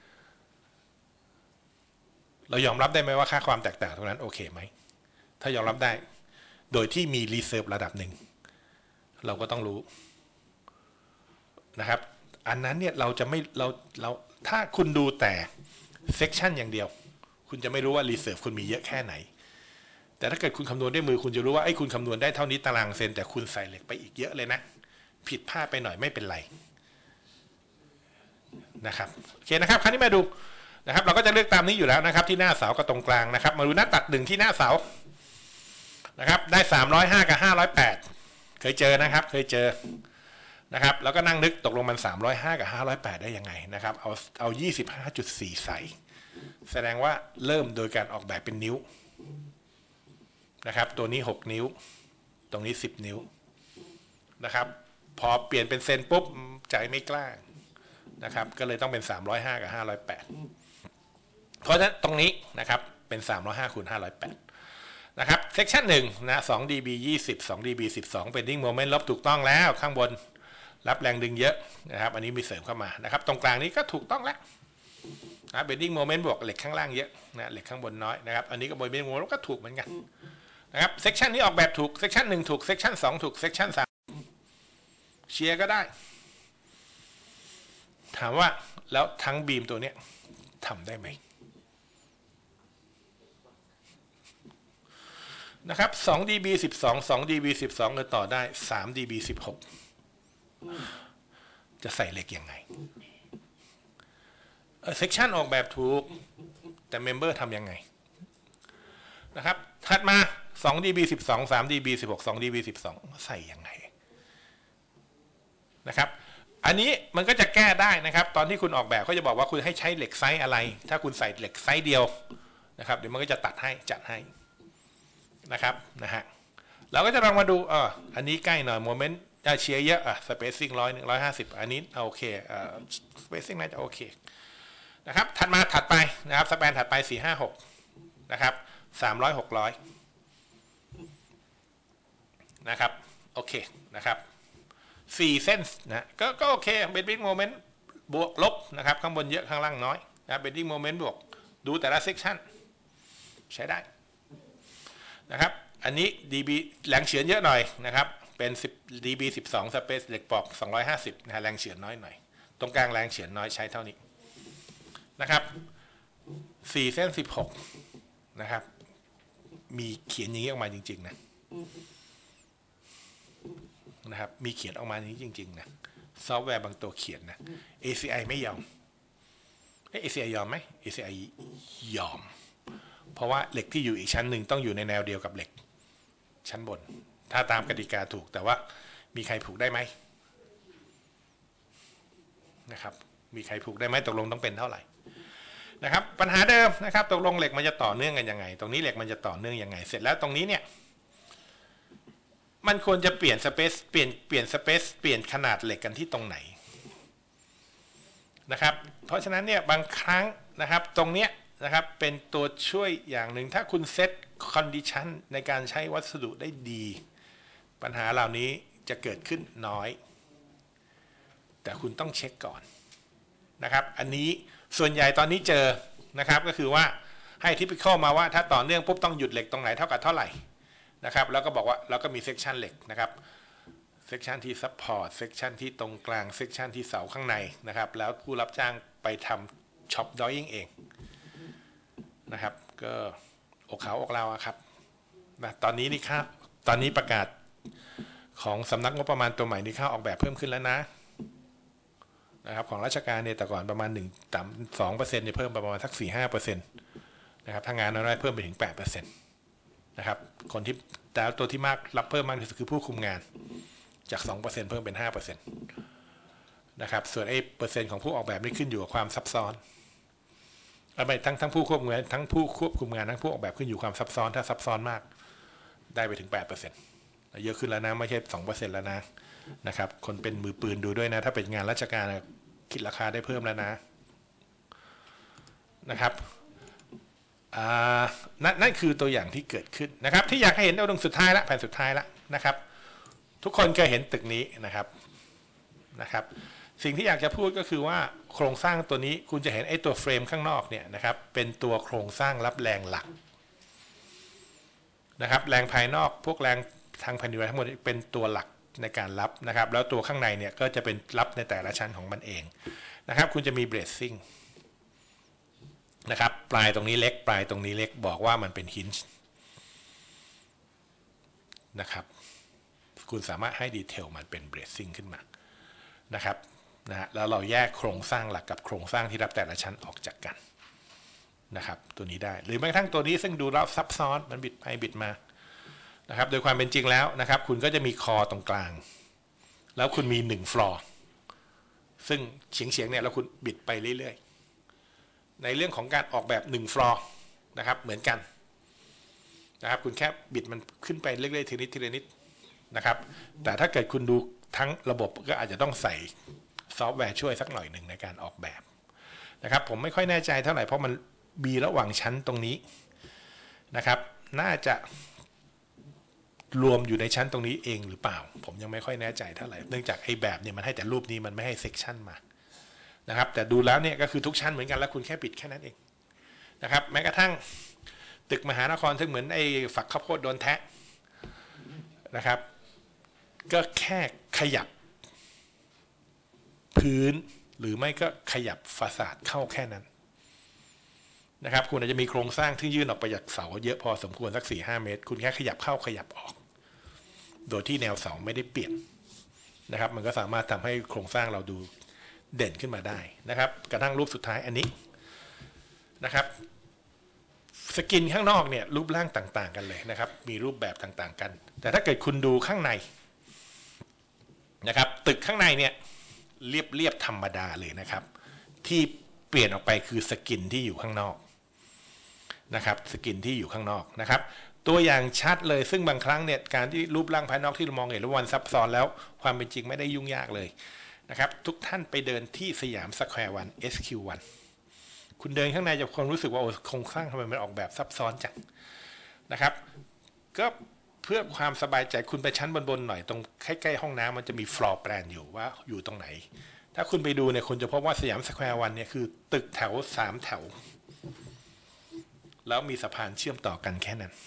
เรายอมรับได้ไหมว่าค่าความแตกต่างตรงนั้นโอเคไหมถ้ายอมรับได้โดยที่มีรีเซิร์ฟระดับหนึ่งเราก็ต้องรู้นะครับอันนั้นเนี่ยเราจะไม่เราเราถ้าคุณดูแต่เซกชันอย่างเดียวคุณจะไม่รู้ว่ารีเซิร์ฟคุณมีเยอะแค่ไหนแต่ถ้าเกิดคุณคำนวณด้วยมือคุณจะรู้ว่าไอ้คุณคำนวณได้เท่านี้ตารางเซนแต่คุณใส่เหล็กไปอีกเยอะเลยนะผิดพลาดไปหน่อยไม่เป็นไรนะครับโอเคนะครับคราวนี้มาดูนะครับเราก็จะเลือกตามนี้อยู่แล้วนะครับที่หน้าเสากับตรงกลางนะครับมาดูหน้าตัดหนึ่งที่หน้าเสานะครับได้สามร้อยห้ากับห้าร้อยแปดเคยเจอนะครับเคยเจอนะครับแล้วก็นั่งนึกตกลงมันสามร้อยห้ากับห้าร้อยแปดได้ยังไงนะครับเอาเอา ยี่สิบห้าจุดสี่ ใส่แสดงว่าเริ่มโดยการออกแบบเป็นนิ้วนะครับตัวนี้หกนิ้วตรงนี้สิบนิ้วนะครับพอเปลี่ยนเป็นเซนปุ๊บใจไม่กล้านะครับก็เลยต้องเป็นสามร้อยห้ากับห้าร้อยแปดเพราะฉะนั้นตรงนี้นะครับเป็นสามร้อยห้าคูณห้าร้อยแปดนะครับเซกชันหนึ่งนะสอง ดี บี ยี่สิบ สอง ดี บี สิบสองเป็นดิ้งโมเมนต์ลบถูกต้องแล้วข้างบนรับแรงดึงเยอะนะครับอันนี้มีเสริมเข้ามานะครับตรงกลางนี้ก็ถูกต้องแล้วนะเบนดิ้งโมเมนต์บวกเหล็กข้างล่างเยอะนะเหล็กข้างบนน้อยนะครับอันนี้ก็บนเบนดิ้งโมเมนต์ก็ถูกเหมือนกันนะครับเซกชันนี้ออกแบบถูกเซกชันหนึ่งถูกเซกชันสองถูกเซกชันสามเชียร์ก็ได้ถามว่าแล้วทั้งบีมตัวนี้ทำได้ไหมนะครับสองดีบีสิบสอง สองดีบีสิบสองก็ต่อได้สามดีบีสิบหกจะใส่เหล็กยังไงเซกชันออกแบบถูกแต่เมมเบอร์ทำยังไงนะครับถัดมาสองดีบีสิบสอง สามดีบีสิบหก สองดีบีสิบสองใส่ยังไงนะครับอันนี้มันก็จะแก้ได้นะครับตอนที่คุณออกแบบเขาจะบอกว่าคุณให้ใช้เหล็กไซส์อะไรถ้าคุณใส่เหล็กไซส์เดียวนะครับเดี๋ยวมันก็จะตัดให้จัดให้นะครับนะฮะเราก็จะลองมาดูอ่าอันนี้ใกล้หน่อยโมเมนต์เชียร์เยอะอ่ะสเปซซิ่งร้อยหนึ่งร้อยห้าสิบอันนี้โอเคอ่าสเปซซิ่งน่าจะโอเคนะครับถัดมาถัดไปนะครับสแปนถัดไปสี่ห้าหกนะครับสามร้อยหกร้อยนะครับโอเคนะครับสี่เส้นนะก็ก็โอเคเบนดิ้งโมเมนต์บวกลบนะครับข้างบนเยอะข้างล่างน้อยนะเบนดิ้งโมเมนต์บวกดูแต่ละเซกชันใช้ได้นะครับอันนี้ dB แรงเฉือนเยอะหน่อยนะครับเป็น10 ดี บี สิบสอง สเปซเหล็กปอกสองร้อยห้าสิบนะฮะแรงเฉือนน้อยหน่อยตรงกลางแรงเฉือนน้อยใช้เท่านี้นะครับสี่เส้นสิบหกนะครับมีเขียนอย่างนี้ออกมาจริงๆนะนะครับมีเขียนออกมาอย่างนี้จริงๆนะซอฟต์แวร์บางตัวเขียนนะ เอ ซี ไอ ไม่ยอมเอ ซี ไอ ยอมไหม เอ ซี ไอ ยอมเพราะว่าเหล็กที่อยู่อีกชั้นหนึ่งต้องอยู่ในแนวเดียวกับเหล็กชั้นบนถ้าตามกติกาถูกแต่ว่ามีใครผูกได้ไหมนะครับมีใครผูกได้ไหมตกลงต้องเป็นเท่าไหร่นะครับปัญหาเดิมนะครับตกลงเหล็กมันจะต่อเนื่องกันยังไงตรงนี้เหล็กมันจะต่อเนื่องยังไงเสร็จแล้วตรงนี้เนี่ยมันควรจะเปลี่ยนสเปซเปลี่ยนเปลี่ยนสเปซเปลี่ยนขนาดเหล็กกันที่ตรงไหนนะครับเพราะฉะนั้นเนี่ยบางครั้งนะครับตรงเนี้ยนะครับเป็นตัวช่วยอย่างหนึ่งถ้าคุณเซตคอนดิชันในการใช้วัสดุได้ดีปัญหาเหล่านี้จะเกิดขึ้นน้อยแต่คุณต้องเช็คก่อนนะครับอันนี้ส่วนใหญ่ตอนนี้เจอนะครับก็คือว่าให้ทิปิคอลมาว่าถ้าต่อเนื่องปุ๊บต้องหยุดเหล็กตรงไหนเท่ากับเท่าไหร่นะครับแล้วก็บอกว่าเราก็มีเซกชันเหล็กนะครับเซกชันที่ซัพพอร์ตเซกชันที่ตรงกลางเซกชันที่เสาข้างในนะครับแล้วผู้รับจ้างไปทำช็อปดอยอิงเองนะครับก็อกขาวอกเราครับนะตอนนี้นี่ค่าตอนนี้ประกาศของสำนักงบประมาณตัวใหม่นี่ค่าออกแบบเพิ่มขึ้นแล้วนะนะครับของราชการเนี่ยแต่ก่อนประมาณหนึ่งต่ำสองเปอร์เซ็นต์เนี่ยเพิ่มประมาณสักสี่ห้าเปอร์เซ็นต์นะครับถ้างานน้อยๆเพิ่มไปถึงแปดเปอร์เซ็นต์นะครับคนที่แต่ตัวที่มากรับเพิ่มมากที่สุดคือผู้คุมงานจากสองเปอร์เซ็นต์เพิ่มเป็นห้าเปอร์เซ็นต์นะครับส่วนไอ้เปอร์เซ็นต์ของผู้ออกแบบนี่ขึ้นอยู่กับความซับซ้อนไม่ทั้งทั้งผู้ควบคุมงานทั้งผู้ควบคุมงานทั้งผู้ออกแบบขึ้นอยู่ความซับซ้อนถ้าซับซ้อนมากได้ไปถึงแปดเปอร์เซ็นต์เยอะขึ้นแล้วนะไม่ใช่สองเปอร์เซ็นต์แล้วนะนะครับคนเป็นมือปืนดูด้วยนะถ้าเป็นงานราชการคิดราคาได้เพิ่มแล้วนะนะครับนั่นนั่นคือตัวอย่างที่เกิดขึ้นนะครับที่อยากให้เห็นเอาตรงสุดท้ายละแผ่นสุดท้ายละนะครับทุกคนเคยเห็นตึกนี้นะครับนะครับสิ่งที่อยากจะพูดก็คือว่าโครงสร้างตัวนี้คุณจะเห็นไอ้ตัวเฟรมข้างนอกเนี่ยนะครับเป็นตัวโครงสร้างรับแรงหลักนะครับแรงภายนอกพวกแรงทางแผ่นดินไหวทั้งหมดเป็นตัวหลักในการรับนะครับแล้วตัวข้างในเนี่ยก็จะเป็นรับในแต่ละชั้นของมันเองนะครับคุณจะมีเบรสซิ่งนะครับปลายตรงนี้เล็กปลายตรงนี้เล็กบอกว่ามันเป็นฮินจ์นะครับคุณสามารถให้ดีเทลมันเป็นเบรสซิ่งขึ้นมานะครับนะฮะแล้วเราแยกโครงสร้างหลักกับโครงสร้างที่รับแต่ละชั้นออกจากกันนะครับตัวนี้ได้หรือแม้กระทั่งตัวนี้ซึ่งดูแล้วซับซ้อนมันบิดไปบิดมานะครับโดยความเป็นจริงแล้วนะครับคุณก็จะมีคอตรงกลางแล้วคุณมีหนึ่งฟลอร์ซึ่งเฉียงเฉียงเนี่ยแล้วคุณบิดไปเรื่อยๆในเรื่องของการออกแบบหนึ่งฟลอร์นะครับเหมือนกันนะครับคุณแค่บิดมันขึ้นไปเรื่อยๆทีนิดทีละนิดนะครับแต่ถ้าเกิดคุณดูทั้งระบบก็อาจจะต้องใส่ซอฟต์แวร์ช่วยสักหน่อยหนึ่งในการออกแบบนะครับผมไม่ค่อยแน่ใจเท่าไหร่เพราะมันมีระหว่างชั้นตรงนี้นะครับน่าจะรวมอยู่ในชั้นตรงนี้เองหรือเปล่าผมยังไม่ค่อยแน่ใจเท่าไหร่เนื่องจากไอ้แบบเนี่ยมันให้แต่รูปนี้มันไม่ให้เซกชันมานะครับแต่ดูแล้วเนี่ยก็คือทุกชั้นเหมือนกันแล้วคุณแค่ปิดแค่นั้นเองนะครับแม้กระทั่งตึกมหานครซึ่งเหมือนไอ้ฝักข้าวโพดโดนแทะนะครับก็แค่ขยับพื้นหรือไม่ก็ขยับฟาสาดเข้าแค่นั้นนะครับคุณอาจจะมีโครงสร้างที่ยื่นออกไปจากเสาเยอะพอสมควรสัก สี่ห้า เมตรคุณแค่ขยับเข้าขยับออกโดยที่แนวเสาไม่ได้เปลี่ยนนะครับมันก็สามารถทำให้โครงสร้างเราดูเด่นขึ้นมาได้นะครับกระทั่งรูปสุดท้ายอันนี้นะครับสกินข้างนอกเนี่ยรูปร่างต่างๆกันเลยนะครับมีรูปแบบต่างๆกันแต่ถ้าเกิดคุณดูข้างในนะครับตึกข้างในเนี่ยเรียบเรียบธรรมดาเลยนะครับที่เปลี่ยนออกไปคือสกินที่อยู่ข้างนอกนะครับสกินที่อยู่ข้างนอกนะครับตัวอย่างชัดเลยซึ่งบางครั้งเนี่ยการที่รูปร่างภายนอกที่เรามองเห็นว่าวันซับซ้อนแล้วความเป็นจริงไม่ได้ยุ่งยากเลยนะครับทุกท่านไปเดินที่สยามสแควร์วัน เอส คิว วัน คุณเดินข้างในจะความรู้สึกว่าโครงสร้างทำไมมันออกแบบซับซ้อนจังนะครับก็เพื่อความสบายใจคุณไปชั้นบนๆหน่อยตรงใกล้ๆห้องน้ำมันจะมีฟลอร์แปลนอยู่ว่าอยู่ตรงไหนถ้าคุณไปดูเนี่ยคุณจะพบว่าสยามสแควร์วันเนี่ยคือตึกแถวสามแถวแล้วมีสะพานเชื่อมต่อกันแค่นั้น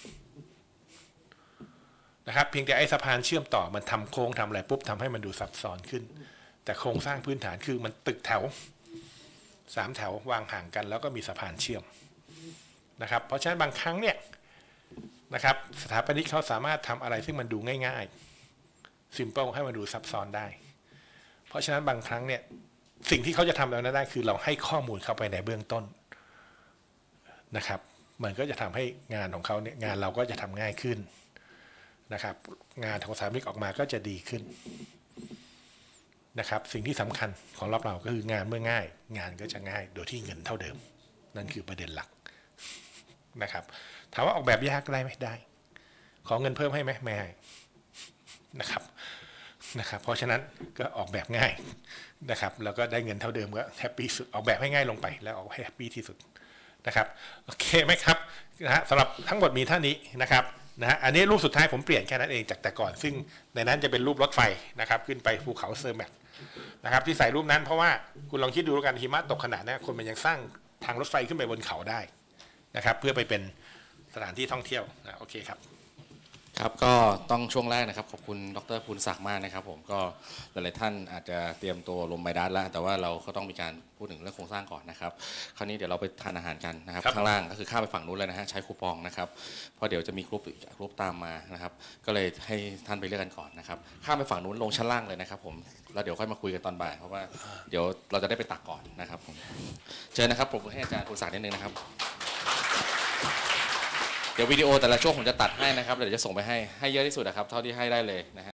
นะครับเพียงแต่ไอ้สะพานเชื่อมต่อมันทำโค้งทำอะไรปุ๊บทำให้มันดูซับซ้อนขึ้นแต่โครงสร้างพื้นฐานคือมันตึกแถวสามแถววางห่างกันแล้วก็มีสะพานเชื่อมนะครับเพราะฉะนั้นบางครั้งเนี่ยนะครับสถาปนิกเขาสามารถทำอะไรซึ่งมันดูง่ายๆ simple ให้มันดูซับซ้อนได้เพราะฉะนั้นบางครั้งเนี่ยสิ่งที่เขาจะทำแล้วนั้นได้คือเราให้ข้อมูลเข้าไปในเบื้องต้นนะครับมันก็จะทำให้งานของเขาเนี่ยงานเราก็จะทำง่ายขึ้นนะครับงานของสถาปนิกออกมาก็จะดีขึ้นนะครับสิ่งที่สำคัญของรับเราก็คืองานเมื่อง่ายงานก็จะง่ายโดยที่เงินเท่าเดิมนั่นคือประเด็นหลักนะครับถามว่าออกแบบยากได้ไหมได้ขอเงินเพิ่มให้ไหมไม่ให้นะครับนะครับเพราะฉะนั้นก็ออกแบบง่ายนะครับแล้วก็ได้เงินเท่าเดิมก็แฮปปี้สุดออกแบบให้ง่ายลงไปแล้วออกให้แฮปปี้ที่สุดนะครับโอเคไหมครับนะฮะสำหรับทั้งหมดมีเท่านี้นะครับนะฮะอันนี้รูปสุดท้ายผมเปลี่ยนแค่นั้นเองจากแต่ก่อนซึ่งในนั้นจะเป็นรูปรถไฟนะครับขึ้นไปภูเขาเซอร์แมทนะครับที่ใส่รูปนั้นเพราะว่าคุณลองคิดดูแล้วกันหิมะตกขนาดนี้คนมันยังสร้างทางรถไฟขึ้นไปบนเขาได้นะครับเพื่อไปเป็นสถานที่ท่องเที่ยวนะโอเคครับ
ครับก็ต้องช่วงแรกนะครับขอบคุณดร.ภูลศักดิ์มากนะครับผมก็หลายๆท่านอาจจะเตรียมตัวลงไมดัสแล้วแต่ว่าเราก็ต้องมีการพูดถึงเรื่องโครงสร้างก่อนนะครับคราวนี้เดี๋ยวเราไปทานอาหารกันนะครับข้างล่างก็คือข้ามไปฝั่งนู้นเลยนะฮะใช้คูปองนะครับเพราะเดี๋ยวจะมีกรุ๊ปกรุ๊ปตามมานะครับก็เลยให้ท่านไปเลือกกันก่อนนะครับข้ามไปฝั่งนู้นลงชั้นล่างเลยนะครับผมแล้วเดี๋ยวค่อยมาคุยกันตอนบ่ายเพราะว่าเดี๋ยวเราจะได้ไปตักก่อนนะครับผมเชิญนะครับปรบมือให้อาจารย์ภูลศักดิ์นิดนึงนะครับเดี๋ยววิดีโอแต่ละช่วงผมจะตัดให้นะครับเดี๋ยวจะส่งไปให้ให้เยอะที่สุดนะครับเท่าที่ให้ได้เลยนะฮะ